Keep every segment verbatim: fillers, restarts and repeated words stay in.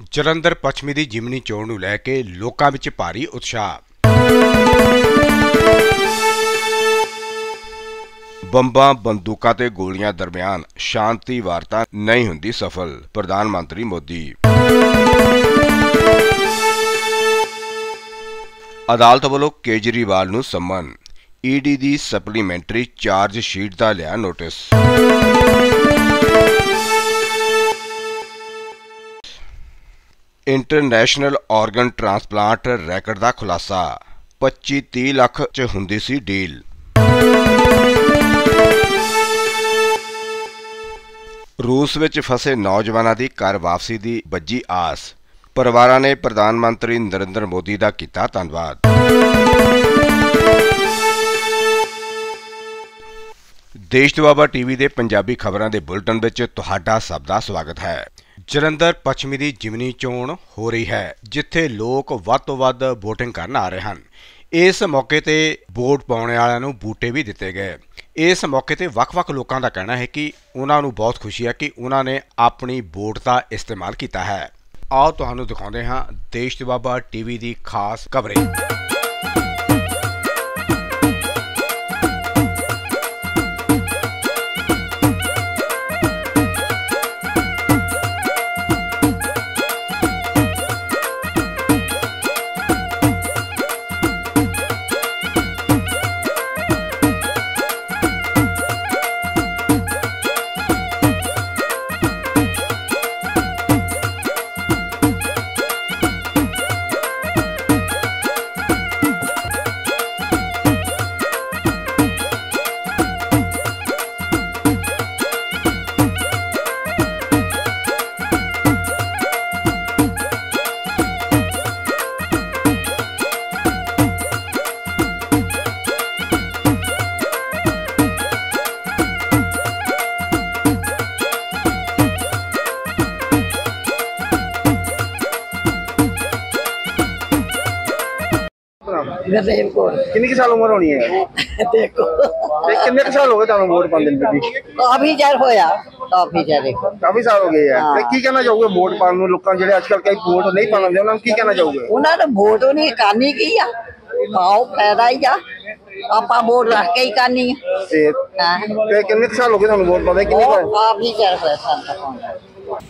ਜਲੰਧਰ ਪੱਛਮੀ ਦੀ ਜਿਮਨੀ ਚੋਣ ਨੂੰ ਲੈ ਕੇ ਲੋਕਾਂ ਵਿੱਚ ਭਾਰੀ ਉਤਸ਼ਾਹ। ਬੰਬਾਂ ਬੰਦੂਕਾਂ ਤੇ ਗੋਲੀਆਂ ਦਰਮਿਆਨ ਸ਼ਾਂਤੀ ਵਾਰਤਾ ਨਹੀਂ ਹੁੰਦੀ ਸਫਲ, ਪ੍ਰਧਾਨ ਮੰਤਰੀ ਮੋਦੀ। ਅਦਾਲਤ ਵੱਲੋਂ ਕੇਜਰੀਵਾਲ ਨੂੰ ਸੰਮਨ, ਈਡੀ ਦੀ ਸਪਲੀਮੈਂਟਰੀ ਚਾਰਜ ਸ਼ੀਟ ਦਾ ਲਿਆ notice. International organ transplant racket ਦਾ ਖੁਲਾਸਾ, ਪੱਚੀ ਤੀਹ ਲੱਖ ਚ ਹੁੰਦੀ ਸੀ ਡੀਲ। ਰੂਸ ਵਿੱਚ ਫਸੇ ਨੌਜਵਾਨਾਂ ਦੀ ਘਰ ਵਾਪਸੀ ਦੀ ਵੱਜੀ ਆਸ, ਪਰਿਵਾਰਾਂ ਨੇ ਪ੍ਰਧਾਨ ਮੰਤਰੀ ਨਰਿੰਦਰ ਮੋਦੀ ਦਾ ਕੀਤਾ ਧੰਨਵਾਦ। ਦੇਸ਼ ਦੁਆਬਾ ਟੀਵੀ ਦੇ ਪੰਜਾਬੀ ਖਬਰਾਂ ਦੇ ਬੁਲਟਨ ਵਿੱਚ ਤੁਹਾਡਾ ਸਭ ਦਾ ਸਵਾਗਤ ਹੈ। ਜਲੰਧਰ ਪੱਛਮੀ ਦੀ ਜਿਮਨੀ ਚੋਣ ਹੋ ਰਹੀ ਹੈ, ਜਿੱਥੇ ਲੋਕ ਵੱਧ ਤੋਂ ਵੱਧ ਵੋਟਿੰਗ ਕਰਨ ਆ ਰਹੇ ਹਨ। ਇਸ ਮੌਕੇ ਤੇ ਵੋਟ ਪਾਉਣ ਵਾਲਿਆਂ ਨੂੰ ਬੂਟੇ ਵੀ ਦਿੱਤੇ ਗਏ। ਇਸ ਮੌਕੇ ਤੇ ਵੱਖ-ਵੱਖ ਲੋਕਾਂ ਦਾ ਕਹਿਣਾ ਹੈ ਕਿ ਉਹਨਾਂ ਨੂੰ ਬਹੁਤ ਖੁਸ਼ੀ ਹੈ ਕਿ ਉਹਨਾਂ ਨੇ ਆਪਣੀ ਵੋਟ ਦਾ ਇਸਤੇਮਾਲ ਕੀਤਾ ਹੈ। ਆਓ ਤੁਹਾਨੂੰ ਦਿਖਾਉਂਦੇ ਹਾਂ ਦੇਸ਼ ਦੁਆਬਾ ਟੀਵੀ ਦੀ ਖਾਸ ਕਵਰੇਜ। गुरदेव कौर। कितनी की साल उम्र होनी है? देखो कितने के साल हो गए तुहानू वोट पाने बेबी? काफी चर होया, काफी चर देखो काफी साल हो गए है। ते की कहना चाहोगे वोट पाने नू? लोकां जेड़े आजकल कई वोट नहीं पाने दे, उन्हां नू की कहना चाहोगे? उन्हां ने वोट नहीं करनी की आ, पाओ फायदा ही आ, आपा वोट रख के ही करनी है। ते ते कितने के साल हो गए तुहानू वोट पाने? कितनी बार? काफी चर होया सन।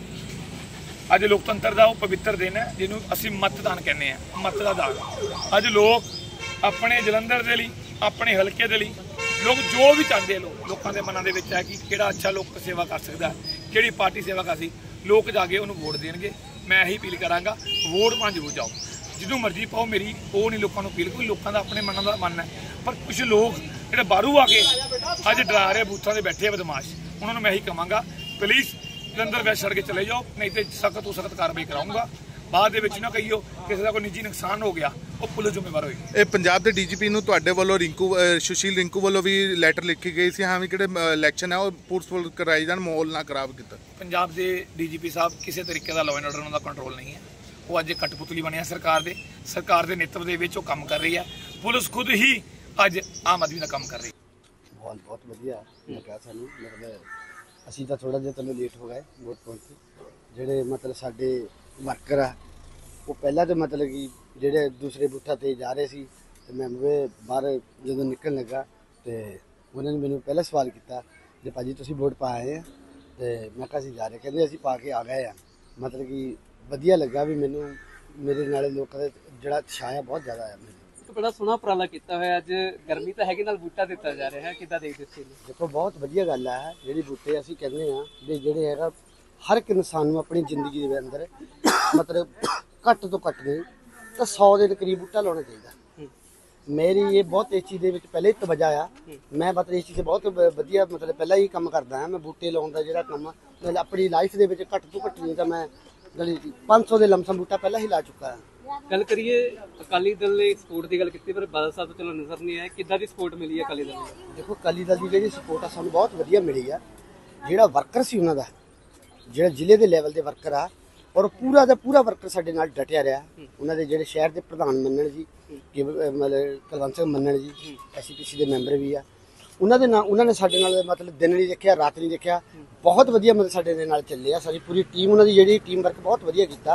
ਅੱਜ ਲੋਕਤੰਤਰ ਦਾ ਉਹ ਪਵਿੱਤਰ ਦਿਨ ਹੈ ਜਿਹਨੂੰ ਅਸੀਂ ਮਤਦਾਨ ਕਹਿੰਦੇ ਆ। ਮਤ ਦਾ ਦਾਨ ਅੱਜ ਲੋਕ ਆਪਣੇ ਜਲੰਧਰ ਦੇ ਲਈ, ਆਪਣੇ ਹਲਕੇ ਦੇ ਲਈ ਲੋਕ ਜੋ ਵੀ ਚਾਹੁੰਦੇ ਲੋਕ ਲੋਕਾਂ ਦੇ ਮਨਾਂ ਦੇ ਵਿੱਚ ਹੈ ਕਿ ਕਿਹੜਾ ਅੱਛਾ ਲੋਕ ਸੇਵਾ ਕਰ ਸਕਦਾ, ਕਿਹੜੀ ਪਾਰਟੀ ਸੇਵਾ ਕਰ ਸਕਦੀ, ਲੋਕ ਜਾ ਕੇ ਉਹਨੂੰ ਵੋਟ ਦੇਣਗੇ। ਮੈਂ ਇਹੀ ਅਪੀਲ ਕਰਾਂਗਾ, ਵੋਟ ਪਾਉਣ ਜ਼ਰੂਰ ਜਾਓ, ਜਿਹਨੂੰ ਮਰਜ਼ੀ ਪਾਓ। ਮੇਰੀ ਉਹ ਨਹੀਂ ਲੋਕਾਂ ਨੂੰ ਅਪੀਲ, ਕੋਈ ਲੋਕਾਂ ਦਾ ਆਪਣੇ ਮਨਾਂ ਦਾ ਮਨ ਹੈ। ਪਰ ਕੁਝ ਲੋਕ ਜਿਹੜੇ ਬਾਹਰੋਂ ਆ ਕੇ ਅੱਜ ਡਰਾ ਰਹੇ ਬੂਥਾਂ ਦੇ ਬੈਠੇ ਬਦਮਾਸ਼, ਉਹਨਾਂ ਨੂੰ ਮੈਂ ਇਹੀ ਕਹਾਂਗਾ ਪਲੀਜ਼ ਜਲੰਧਰ ਵੈਸ ਛੱਡ ਕੇ ਚਲੇ ਜਾਓ, ਨਹੀਂ ਤੇ ਸਖਤ ਤੋਂ ਸਖਤ ਕਾਰਵਾਈ ਕਰਾਉਂਗਾ। ਬਾਅਦ ਦੇ ਵਿੱਚ ਨਾ ਕਹੀਓ ਕਿਸੇ ਦਾ ਕੋਈ ਨਿੱਜੀ ਨੁਕਸਾਨ ਹੋ ਗਿਆ, ਉਹ ਪੁਲਿਸ ਜ਼ਿੰਮੇਵਾਰ ਹੋਏਗੀ। ਇਹ ਪੰਜਾਬ ਦੇ ਡੀਜੀਪੀ ਨੂੰ ਤੁਹਾਡੇ ਵੱਲੋਂ ਰਿੰਕੂ ਸੁਸ਼ੀਲ ਰਿੰਕੂ ਵੱਲੋਂ ਵੀ ਲੈਟਰ ਲਿਖੀ ਗਈ ਸੀ, ਹਾਂ ਵੀ ਕਿਹੜੇ ਇਲੈਕਸ਼ਨ ਹੈ ਉਹ ਪੂਰਸਫੁਲ ਕਰਾਈ ਜਾਣ, ਮਾਹੌਲ ਨਾ ਖਰਾਬ ਕੀਤਾ। ਪੰਜਾਬ ਦੇ ਡੀਜੀਪੀ ਸਾਹਿਬ ਕਿਸੇ ਤਰੀਕੇ ਦਾ ਲਾਅ ਐਂਡ ਆਰਡਰ ਉਹਨਾਂ ਦਾ ਕੰਟਰੋਲ ਨਹੀਂ ਹੈ। ਉਹ ਅੱਜ ਕਠਪੁਤਲੀ ਬਣਿਆ ਸਰਕਾਰ ਦੇ ਸਰਕਾਰ ਦੇ ਨੇਤਵ ਦੇ ਵਿੱਚ ਉਹ ਕੰਮ ਕਰ ਰਹੀ ਹੈ। ਪੁਲਿਸ ਖੁਦ ਹੀ ਅੱਜ ਆਮ ਆਦਮੀ ਦਾ ਕੰਮ ਕਰ ਰਹੀ ਹੈ। ਬਹੁਤ ਬਹੁਤ ਵਧੀਆ ਲੱਗਾ ਸਾਨੂੰ। ਮਤਲਬ ਅਸੀਂ ਤਾਂ ਥੋੜਾ ਜਿਹਾ ਚਲੋ ਲੇਟ ਹੋ ਗਏ ਵੋਟ ਪਾਉਣ ਤੇ। ਜਿਹੜੇ ਮਤਲਬ ਸਾਡੇ ਵਰਕਰ ਆ ਉਹ ਪਹਿਲਾਂ ਤਾਂ ਮਤਲਬ ਕਿ ਜਿਹੜੇ ਦੂਸਰੇ ਬੂਥਾਂ ਤੇ ਜਾ ਰਹੇ ਸੀ, ਤੇ ਮੈਂ ਬਾਹਰ ਜਦੋਂ ਨਿਕਲਣ ਲੱਗਾ ਤੇ ਉਹਨਾਂ ਨੇ ਮੈਨੂੰ ਪਹਿਲਾਂ ਸਵਾਲ ਕੀਤਾ ਜੇ ਭਾਜੀ ਤੁਸੀਂ ਵੋਟ ਪਾ ਆਏ ਆ? ਤੇ ਮੈਂ ਕਿਹਾ ਅਸੀਂ ਜਾ ਰਹੇ। ਕਹਿੰਦੇ ਅਸੀਂ ਪਾ ਕੇ ਆ ਗਏ ਆ। ਮਤਲਬ ਕਿ ਵਧੀਆ ਲੱਗਾ ਵੀ ਮੈਨੂੰ, ਮੇਰੇ ਨਾਲ ਲੋਕਾਂ ਦਾ ਜਿਹੜਾ ਉਤਸ਼ਾਹ ਆ ਬਹੁਤ ਜ਼ਿਆਦਾ ਆ। ਮੈਨੂੰ ਬੜਾ ਸੋਹਣਾ ਉਪਰਾਲਾ ਕੀਤਾ ਹੋਇਆ। ਅੱਜ ਗਰਮੀ ਤਾਂ ਹੈਗੀ, ਨਾਲ ਬੂਟਾ ਦਿੱਤਾ ਜਾ ਰਿਹਾ ਹੈ, ਕਿੱਦਾਂ ਦੇਖਦੇ ਤੁਸੀਂ? ਦੇਖੋ ਬਹੁਤ ਵਧੀਆ ਗੱਲ ਹੈ ਜਿਹੜੀ ਬੂਟੇ ਅਸੀਂ ਕਹਿੰਦੇ ਆ ਵੀ ਜਿਹੜੇ ਹੈਗਾ ਹਰ ਇੱਕ ਇਨਸਾਨ ਨੂੰ ਆਪਣੀ ਜ਼ਿੰਦਗੀ ਦੇ ਅੰਦਰ ਮਤਲਬ ਘੱਟ ਤੋਂ ਘੱਟ ਨਹੀਂ ਤਾਂ ਸੌ ਦੇ ਕਰੀਬ ਬੂਟਾ ਲਾਉਣਾ ਚਾਹੀਦਾ। ਮੇਰੀ ਇਹ ਬਹੁਤ ਇਸ ਚੀਜ਼ ਦੇ ਵਿੱਚ ਪਹਿਲੇ ਤਵੱਜਾ ਆ। ਮੈਂ ਮਤਲਬ ਇਸ ਚੀਜ਼ 'ਚ ਬਹੁਤ ਵਧੀਆ ਮਤਲਬ ਪਹਿਲਾਂ ਹੀ ਕੰਮ ਕਰਦਾ ਹਾਂ। ਮੈਂ ਬੂਟੇ ਲਾਉਣ ਦਾ ਜਿਹੜਾ ਕੰਮ ਮੈਂ ਆਪਣੀ ਲਾਈਫ ਦੇ ਵਿੱਚ ਘੱਟ ਤੋਂ ਘੱਟ ਨਹੀਂ ਤਾਂ ਮੈਂ ਗਲੀ ਪੰਜ ਸੌ ਦੇ ਲਮਸਮ ਬੂਟਾ ਪਹਿਲਾਂ ਹੀ ਲਾ ਚੁੱਕਾ ਹਾਂ। ਗੱਲ ਕਰੀਏ ਅਕਾਲੀ ਦਲ ਨੇ ਸਪੋਰਟ ਦੀ ਗੱਲ ਕੀਤੀ, ਪਰ ਬਾਦਲ ਸਾਹਿਬ ਤੋਂ ਚਲੋ ਨਜ਼ਰ ਨਹੀਂ ਆਇਆ, ਕਿੱਦਾਂ ਦੀ ਸਪੋਰਟ ਮਿਲੀ ਹੈ ਅਕਾਲੀ ਦਲ ਨੂੰ? ਦੇਖੋ ਅਕਾਲੀ ਦਲ ਦੀ ਜਿਹੜੀ ਸਪੋਰਟ ਆ ਸਾਨੂੰ ਬਹੁਤ ਵਧੀਆ ਮਿਲੀ ਆ। ਜਿਹੜਾ ਵਰਕਰ ਸੀ ਉਹਨਾਂ ਦਾ, ਜਿਹੜਾ ਜ਼ਿਲ੍ਹੇ ਦੇ ਲੈਵਲ ਦੇ ਵਰਕਰ ਆ, ਔਰ ਪੂਰਾ ਦਾ ਪੂਰਾ ਵਰਕਰ ਸਾਡੇ ਨਾਲ ਡਟਿਆ ਰਿਹਾ। ਉਹਨਾਂ ਦੇ ਜਿਹੜੇ ਸ਼ਹਿਰ ਦੇ ਪ੍ਰਧਾਨ ਮੰਨਣ ਜੀ, ਕਿ ਮਤਲਬ ਕੁਲਵੰਤ ਸਿੰਘ ਮੰਨਣ ਜੀ ਐਸ ਸੀ ਪੀ ਸੀ ਦੇ ਮੈਂਬਰ ਵੀ ਆ, ਉਹਨਾਂ ਦੇ ਨਾਲ ਉਹਨਾਂ ਨੇ ਸਾਡੇ ਨਾਲ ਮਤਲਬ ਦਿਨ ਨਹੀਂ ਦੇਖਿਆ, ਰਾਤ ਨਹੀਂ ਦੇਖਿਆ, ਬਹੁਤ ਵਧੀਆ ਮਤਲਬ ਸਾਡੇ ਦੇ ਨਾਲ ਚੱਲੇ ਆ। ਸਾਡੀ ਪੂਰੀ ਟੀਮ, ਉਹਨਾਂ ਦੀ ਜਿਹੜੀ ਟੀਮ ਵਰਕ ਬਹੁਤ ਵਧੀਆ ਕੀਤਾ।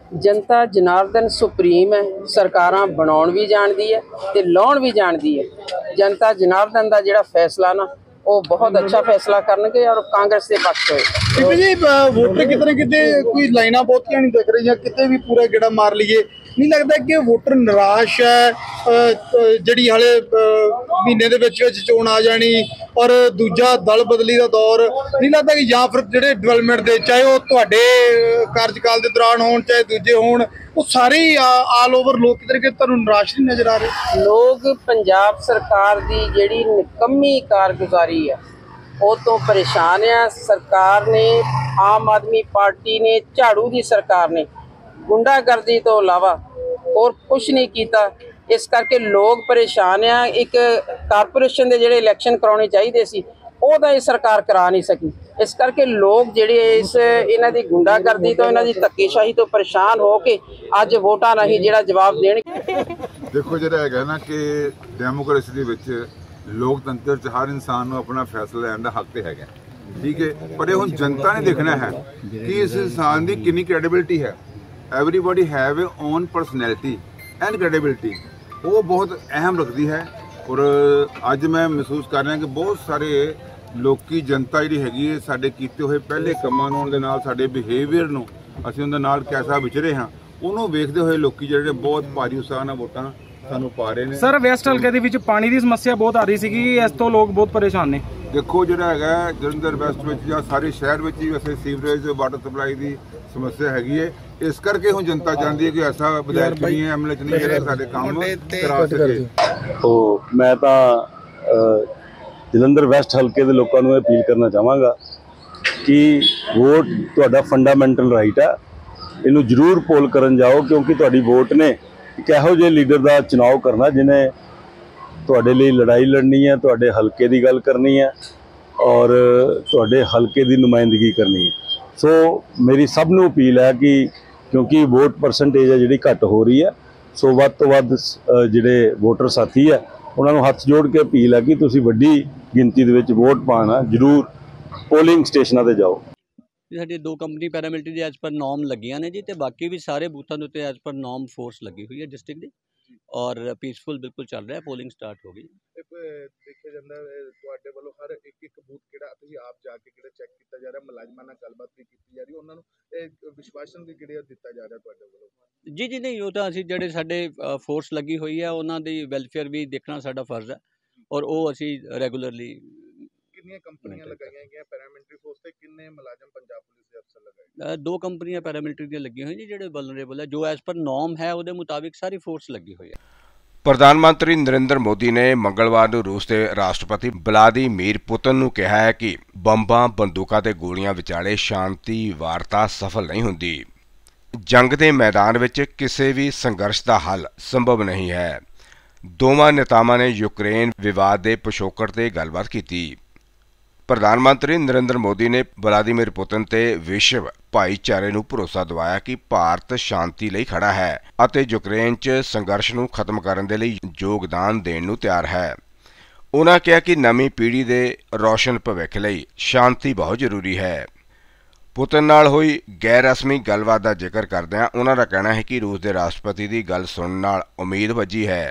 ਜਨਤਾ ਜਨਾਰਦਨ ਸੁਪਰੀਮ ਹੈ। ਸਰਕਾਰਾਂ ਬਣਾਉਣ ਵੀ ਜਾਣਦੀ ਹੈ ਤੇ ਲਾਉਣ ਵੀ ਜਾਣਦੀ ਹੈ। ਜਨਤਾ ਜਨਾਰਦਨ ਦਾ ਜਿਹੜਾ ਫੈਸਲਾ ਨਾ ਉਹ ਬਹੁਤ ਅੱਛਾ ਫੈਸਲਾ ਕਰਨਗੇ ਔਰ ਕਾਂਗਰਸ ਦੇ ਪੱਖ ਹੋਏ। ਜੀ ਵੋਟਰ ਕਿਤੇ ਕਿਤੇ ਕੋਈ ਲਾਈਨਾਂ ਬਹੁਤੀਆਂ ਨਹੀਂ ਦਿਖ ਰਹੀਆਂ, ਕਿਤੇ ਵੀ ਪੂਰਾ ਗੇੜਾ ਮਾਰ ਲਈਏ, ਨਹੀਂ ਲੱਗਦਾ ਕਿ ਵੋਟਰ ਨਿਰਾਸ਼ ਹੈ? ਜਿਹੜੀ ਹਾਲੇ ਮਹੀਨੇ ਦੇ ਵਿੱਚ ਵਿੱਚ ਚੋਣ ਆ ਜਾਣੀ ਔਰ ਦੂਜਾ ਦਲ ਬਦਲੀ ਦਾ ਦੌਰ, ਨਹੀਂ ਲੱਗਦਾ ਕਿ ਜਾਂ ਫਿਰ ਜਿਹੜੇ ਡਿਵੈਲਪਮੈਂਟ ਦੇ ਚਾਹੇ ਉਹ ਤੁਹਾਡੇ ਕਾਰਜਕਾਲ ਦੇ ਦੌਰਾਨ ਹੋਣ ਚਾਹੇ ਦੂਜੇ ਹੋਣ, ਉਹ ਸਾਰੇ ਆਲ ਓਵਰ ਲੋਕ ਕਿਤੇ ਕਿਤੇ ਤੁਹਾਨੂੰ ਨਿਰਾਸ਼ ਨਹੀਂ ਨਜ਼ਰ ਆ ਰਹੇ? ਲੋਕ ਪੰਜਾਬ ਸਰਕਾਰ ਦੀ ਜਿਹੜੀ ਨਿਕੰਮੀ ਕਾਰਗੁਜ਼ਾਰੀ ਹੈ ਉਹ ਤੋਂ ਪਰੇਸ਼ਾਨ ਆ। ਸਰਕਾਰ ਨੇ, ਆਮ ਆਦਮੀ ਪਾਰਟੀ ਨੇ, ਝਾੜੂ ਦੀ ਸਰਕਾਰ ਨੇ ਗੁੰਡਾਗਰਦੀ ਤੋਂ ਇਲਾਵਾ ਹੋਰ ਕੁਛ ਨਹੀਂ ਕੀਤਾ। ਇਸ ਕਰਕੇ ਲੋਕ ਪਰੇਸ਼ਾਨ ਆ। ਇੱਕ ਕਾਰਪੋਰੇਸ਼ਨ ਦੇ ਜਿਹੜੇ ਇਲੈਕਸ਼ਨ ਕਰਾਉਣੇ ਚਾਹੀਦੇ ਸੀ ਉਹ ਤਾਂ ਇਹ ਸਰਕਾਰ ਕਰਾ ਨਹੀਂ ਸਕੀ। ਇਸ ਕਰਕੇ ਲੋਕ ਜਿਹੜੇ ਇਸ ਇਹਨਾਂ ਦੀ ਗੁੰਡਾਗਰਦੀ ਤੋਂ, ਇਹਨਾਂ ਦੀ ਧੱਕੇਸ਼ਾਹੀ ਤੋਂ ਪਰੇਸ਼ਾਨ ਹੋ ਕੇ ਅੱਜ ਵੋਟਾਂ ਰਾਹੀਂ ਜਿਹੜਾ ਜਵਾਬ ਦੇਣਗੇ। ਦੇਖੋ ਜਿਹੜਾ ਹੈਗਾ ਨਾ ਕਿ ਡੈਮੋਕ੍ਰੇਸੀ ਦੇ ਵਿੱਚ ਲੋਕਤੰਤਰ 'ਚ ਹਰ ਇਨਸਾਨ ਨੂੰ ਆਪਣਾ ਫੈਸਲਾ ਲੈਣ ਦਾ ਹੱਕ ਤੇ ਹੈਗਾ, ਠੀਕ ਹੈ, ਪਰ ਇਹ ਹੁਣ ਜਨਤਾ ਨੇ ਦੇਖਣਾ ਹੈ ਕਿ ਇਸ ਇਨਸਾਨ ਦੀ ਕਿੰਨੀ ਕ੍ਰੈਡੀਬਿਲਿਟੀ ਹੈ। Everybody have a own personality and credibility, ਉਹ ਬਹੁਤ ਅਹਿਮ ਰੱਖਦੀ ਹੈ। ਔਰ ਅੱਜ ਮੈਂ ਮਹਿਸੂਸ ਕਰ ਰਿਹਾ ਕਿ ਬਹੁਤ ਸਾਰੇ ਲੋਕੀ ਜਨਤਾ ਜਿਹੜੀ ਹੈਗੀ ਹੈ ਸਾਡੇ ਕੀਤੇ ਹੋਏ ਪਹਿਲੇ ਕੰਮਾਂ ਨੂੰ ਦੇ ਨਾਲ ਸਾਡੇ ਬਿਹੇਵੀਅਰ ਨੂੰ ਅਸੀਂ ਉਹਦੇ ਨਾਲ ਕੈਸਾ ਵਿਚਰੇ ਹਾਂ ਉਹਨੂੰ ਵੇਖਦੇ ਹੋਏ ਲੋਕੀ ਜਿਹੜੇ ਬਹੁਤ ਭਾਰੀ ਉਤਸ਼ਾਹ ਨਾਲ ਵੋਟਾਂ ਸਾਨੂੰ ਪਾ ਰਹੇ ਨੇ। ਸਰ ਵੈਸਟ ਹਲਕੇ ਦੇ ਵਿੱਚ ਪਾਣੀ ਦੀ ਸਮੱਸਿਆ ਬਹੁਤ ਆ ਰਹੀ ਸੀਗੀ, ਇਸ ਤੋਂ ਲੋਕ ਬਹੁਤ ਪਰੇਸ਼ਾਨ ਨੇ। ਦੇਖੋ ਜਿਹੜਾ ਹੈਗਾ ਜਲੰਧਰ ਵੈਸਟ ਵਿੱਚ ਜਾਂ ਸਾਰੇ ਸ਼ਹਿਰ ਵਿੱਚ ਹੀ ਵੈਸੇ ਸੀਵਰੇਜ ਵਾਟਰ ਸਪਲਾਈ ਦੀ ਸਮੱਸਿਆ ਹੈਗੀ ਹੈ। ਇਸ ਕਰਕੇ ਹੁਣ ਜਨਤਾ ਚਾਹੁੰਦੀ ਹੈ ਕਿ ਐਸਾ ਵਿਧਾਇਕ ਨਹੀਂ ਹੈ, ਐਮਐਲਏ ਨਹੀਂ ਜਿਹੜਾ ਸਾਡੇ ਕੰਮ ਕਰਾ ਸਕੇ। ਉਹ ਮੈਂ ਤਾਂ ਜਲੰਧਰ ਵੈਸਟ ਹਲਕੇ ਦੇ ਲੋਕਾਂ ਨੂੰ ਅਪੀਲ ਕਰਨਾ ਚਾਹਾਂਗਾ ਕਿ ਵੋਟ ਤੁਹਾਡਾ ਫੰਡਾਮੈਂਟਲ ਰਾਈਟ ਹੈ, ਇਹਨੂੰ ਜ਼ਰੂਰ ਪੋਲ ਕਰਨ ਜਾਓ, ਕਿਉਂਕਿ ਤੁਹਾਡੀ ਵੋਟ ਨੇ ਇੱਕ ਇਹੋ ਜਿਹੇ ਲੀਡਰ ਦਾ ਚੁਣਾਵ ਕਰਨਾ ਜਿਹਨੇ ਤੁਹਾਡੇ ਲਈ ਲੜਾਈ ਲੜਨੀ ਹੈ, ਤੁਹਾਡੇ ਹਲਕੇ ਦੀ ਗੱਲ ਕਰਨੀ ਹੈ ਔਰ ਤੁਹਾਡੇ ਹਲਕੇ ਦੀ ਨੁਮਾਇੰਦਗੀ ਕਰਨੀ ਹੈ। ਸੋ ਮੇਰੀ ਸਭ ਨੂੰ ਅਪੀਲ ਹੈ ਕਿ ਕਿਉਂਕਿ ਵੋਟ ਪਰਸੈਂਟੇਜ ਹੈ ਜਿਹੜੀ ਘੱਟ ਹੋ ਰਹੀ ਹੈ, ਸੋ ਵੱਧ ਤੋਂ ਵੱਧ ਜਿਹੜੇ ਵੋਟਰ ਸਾਥੀ ਹੈ ਉਹਨਾਂ ਨੂੰ ਹੱਥ ਜੋੜ ਕੇ ਅਪੀਲ ਹੈ ਕਿ ਤੁਸੀਂ ਵੱਡੀ ਗਿਣਤੀ ਦੇ ਵਿੱਚ ਵੋਟ ਪਾਉਣਾ ਜ਼ਰੂਰ ਪੋਲਿੰਗ ਸਟੇਸ਼ਨਾਂ ਤੇ ਜਾਓ। ਸਾਡੀ ਦੋ ਕੰਪਨੀ ਪੈਰਾਮਿਲਟਰੀ ਦੇ ਐਜ਼ ਪਰ ਨੋਰਮ ਲੱਗੀਆਂ ਨੇ ਜੀ, ਤੇ ਬਾਕੀ ਵੀ ਸਾਰੇ ਬੂਥਾਂ ਦੇ ਉੱਤੇ ਐਜ਼ ਪਰ ਨੋਰਮ ਫੋਰਸ ਲੱਗੀ ਹੋਈ ਹੈ ਡਿਸਟ੍ਰਿਕਟ ਦੀ ਔਰ ਪੀਸਫੁਲ ਬਿਲਕੁਲ ਚੱਲ ਰਿਹਾ। ਪੋਲਿੰਗ ਸਟਾਰਟ ਹੋ ਗਈ। ਦੇਖਿਆ ਜਾਂਦਾ ਤੁਹਾਡੇ ਵੱਲੋਂ ਹਰ ਇੱਕ ਇੱਕ ਬੂਥ ਕਿਹੜਾ ਤੁਸੀਂ ਆਪ ਜਾ ਕੇ ਕਿਹੜਾ ਚੈੱਕ ਕੀਤਾ ਜਾ ਰਿਹਾ, ਮੁਲਾਜ਼ਮਾਂ ਨਾਲ ਗੱਲਬਾਤ ਵੀ ਕੀਤੀ ਜਾ ਰਹੀ, ਉਹਨਾਂ ਨੂੰ ਇਹ ਵਿਸ਼ਵਾਸਨ ਵੀ ਕਿਹੜਾ ਦਿੱਤਾ ਜਾ ਰਿਹਾ ਤੁਹਾਡੇ ਵੱਲੋਂ? ਜੀ ਜੀ ਨਹੀਂ, ਉਹ ਤਾਂ ਅਸੀਂ ਜਿਹੜੇ ਸਾਡੇ ਫੋਰਸ ਲੱਗੀ ਹੋਈ ਹੈ ਉਹਨਾਂ ਦੀ ਵੈਲਫੇਅਰ ਵੀ ਦੇਖਣਾ ਸਾਡਾ ਫਰਜ਼ ਹੈ ਔਰ ਉਹ ਅਸੀਂ ਰੈਗੂਲਰਲੀ। ਕਿੰਨੀਆਂ ਕੰਪਨੀਆਂ ਲਗਾਈਆਂ ਗਈਆਂ ਪੈਰਾਮਿਲਟਰੀ ਫੋਰਸ ਤੇ, ਕਿੰਨੇ ਮੁਲਾਜ਼ਮ ਪੰਜਾਬ ਪੁਲਿਸ ਦੇ ਅਫਸਰ ਲਗਾਏ? ਦੋ ਕੰਪਨੀਆਂ ਪੈਰਾਮਿਲਟਰੀ ਦੀਆਂ ਲੱਗੀਆਂ ਹੋਈਆਂ ਜੀ, ਜਿਹੜੇ ਵਲਨਰੇਬਲ ਹੈ, ਜੋ ਐਜ਼ ਪਰ ਨੋਰਮ ਹੈ ਉਹਦੇ ਮੁਤਾबिक ਸਾਰੀ ਫੋਰਸ ਲੱਗੀ ਹੋਈ ਹੈ। ਪ੍ਰਧਾਨ ਮੰਤਰੀ ਨਰਿੰਦਰ ਮੋਦੀ ਨੇ ਮੰਗਲਵਾਰ ਨੂੰ ਰੂਸ ਦੇ ਰਾਸ਼ਟਰਪਤੀ ਵਲਾਦੀਮੀਰ ਪੁਤਿਨ ਨੂੰ ਕਿਹਾ ਹੈ ਕਿ ਬੰਬਾਂ, ਬੰਦੂਕਾਂ ਤੇ ਗੋਲੀਆਂ ਵਿਚਾਲੇ ਸ਼ਾਂਤੀ ਵਾਰਤਾ ਸਫਲ ਨਹੀਂ ਹੁੰਦੀ। ਜੰਗ ਦੇ ਮੈਦਾਨ ਵਿੱਚ ਕਿਸੇ ਵੀ ਸੰਘਰਸ਼ ਦਾ ਹੱਲ ਸੰਭਵ ਨਹੀਂ ਹੈ। ਦੋਵਾਂ ਨੇਤਾਵਾਂ ਨੇ ਯੂਕਰੇਨ ਵਿਵਾਦ ਦੇ ਪਿਛੋਕੜ ਤੇ ਗੱਲਬਾਤ ਕੀਤੀ। ਪ੍ਰਧਾਨ ਮੰਤਰੀ ਨਰਿੰਦਰ ਮੋਦੀ ਨੇ ਵਲਾਦੀਮੀਰ ਪੁਤਿਨ ਤੇ ਵਿਸ਼ਵ ਭਾਈਚਾਰੇ ਨੂੰ ਭਰੋਸਾ ਦਿਵਾਇਆ ਕਿ ਭਾਰਤ ਸ਼ਾਂਤੀ ਲਈ ਖੜਾ ਹੈ ਅਤੇ ਯੂਕਰੇਨ 'ਚ ਸੰਘਰਸ਼ ਨੂੰ ਖਤਮ ਕਰਨ ਦੇ ਲਈ ਯੋਗਦਾਨ ਦੇਣ ਨੂੰ ਤਿਆਰ ਹੈ। ਉਨ੍ਹਾਂ ਕਿਹਾ ਕਿ ਨਵੀਂ ਪੀੜ੍ਹੀ ਦੇ ਰੌਸ਼ਨ ਭਵਿੱਖ ਲਈ ਸ਼ਾਂਤੀ ਬਹੁਤ ਜ਼ਰੂਰੀ ਹੈ। ਪੁਤਿਨ ਨਾਲ ਹੋਈ ਗੈਰ ਰਸਮੀ ਗੱਲਬਾਤ ਦਾ ਜ਼ਿਕਰ ਕਰਦਿਆਂ ਉਨ੍ਹਾਂ ਦਾ ਕਹਿਣਾ ਹੈ ਕਿ ਰੂਸ ਦੇ ਰਾਸ਼ਟਰਪਤੀ ਦੀ ਗੱਲ ਸੁਣਨ ਨਾਲ ਉਮੀਦ ਵੱਜੀ ਹੈ।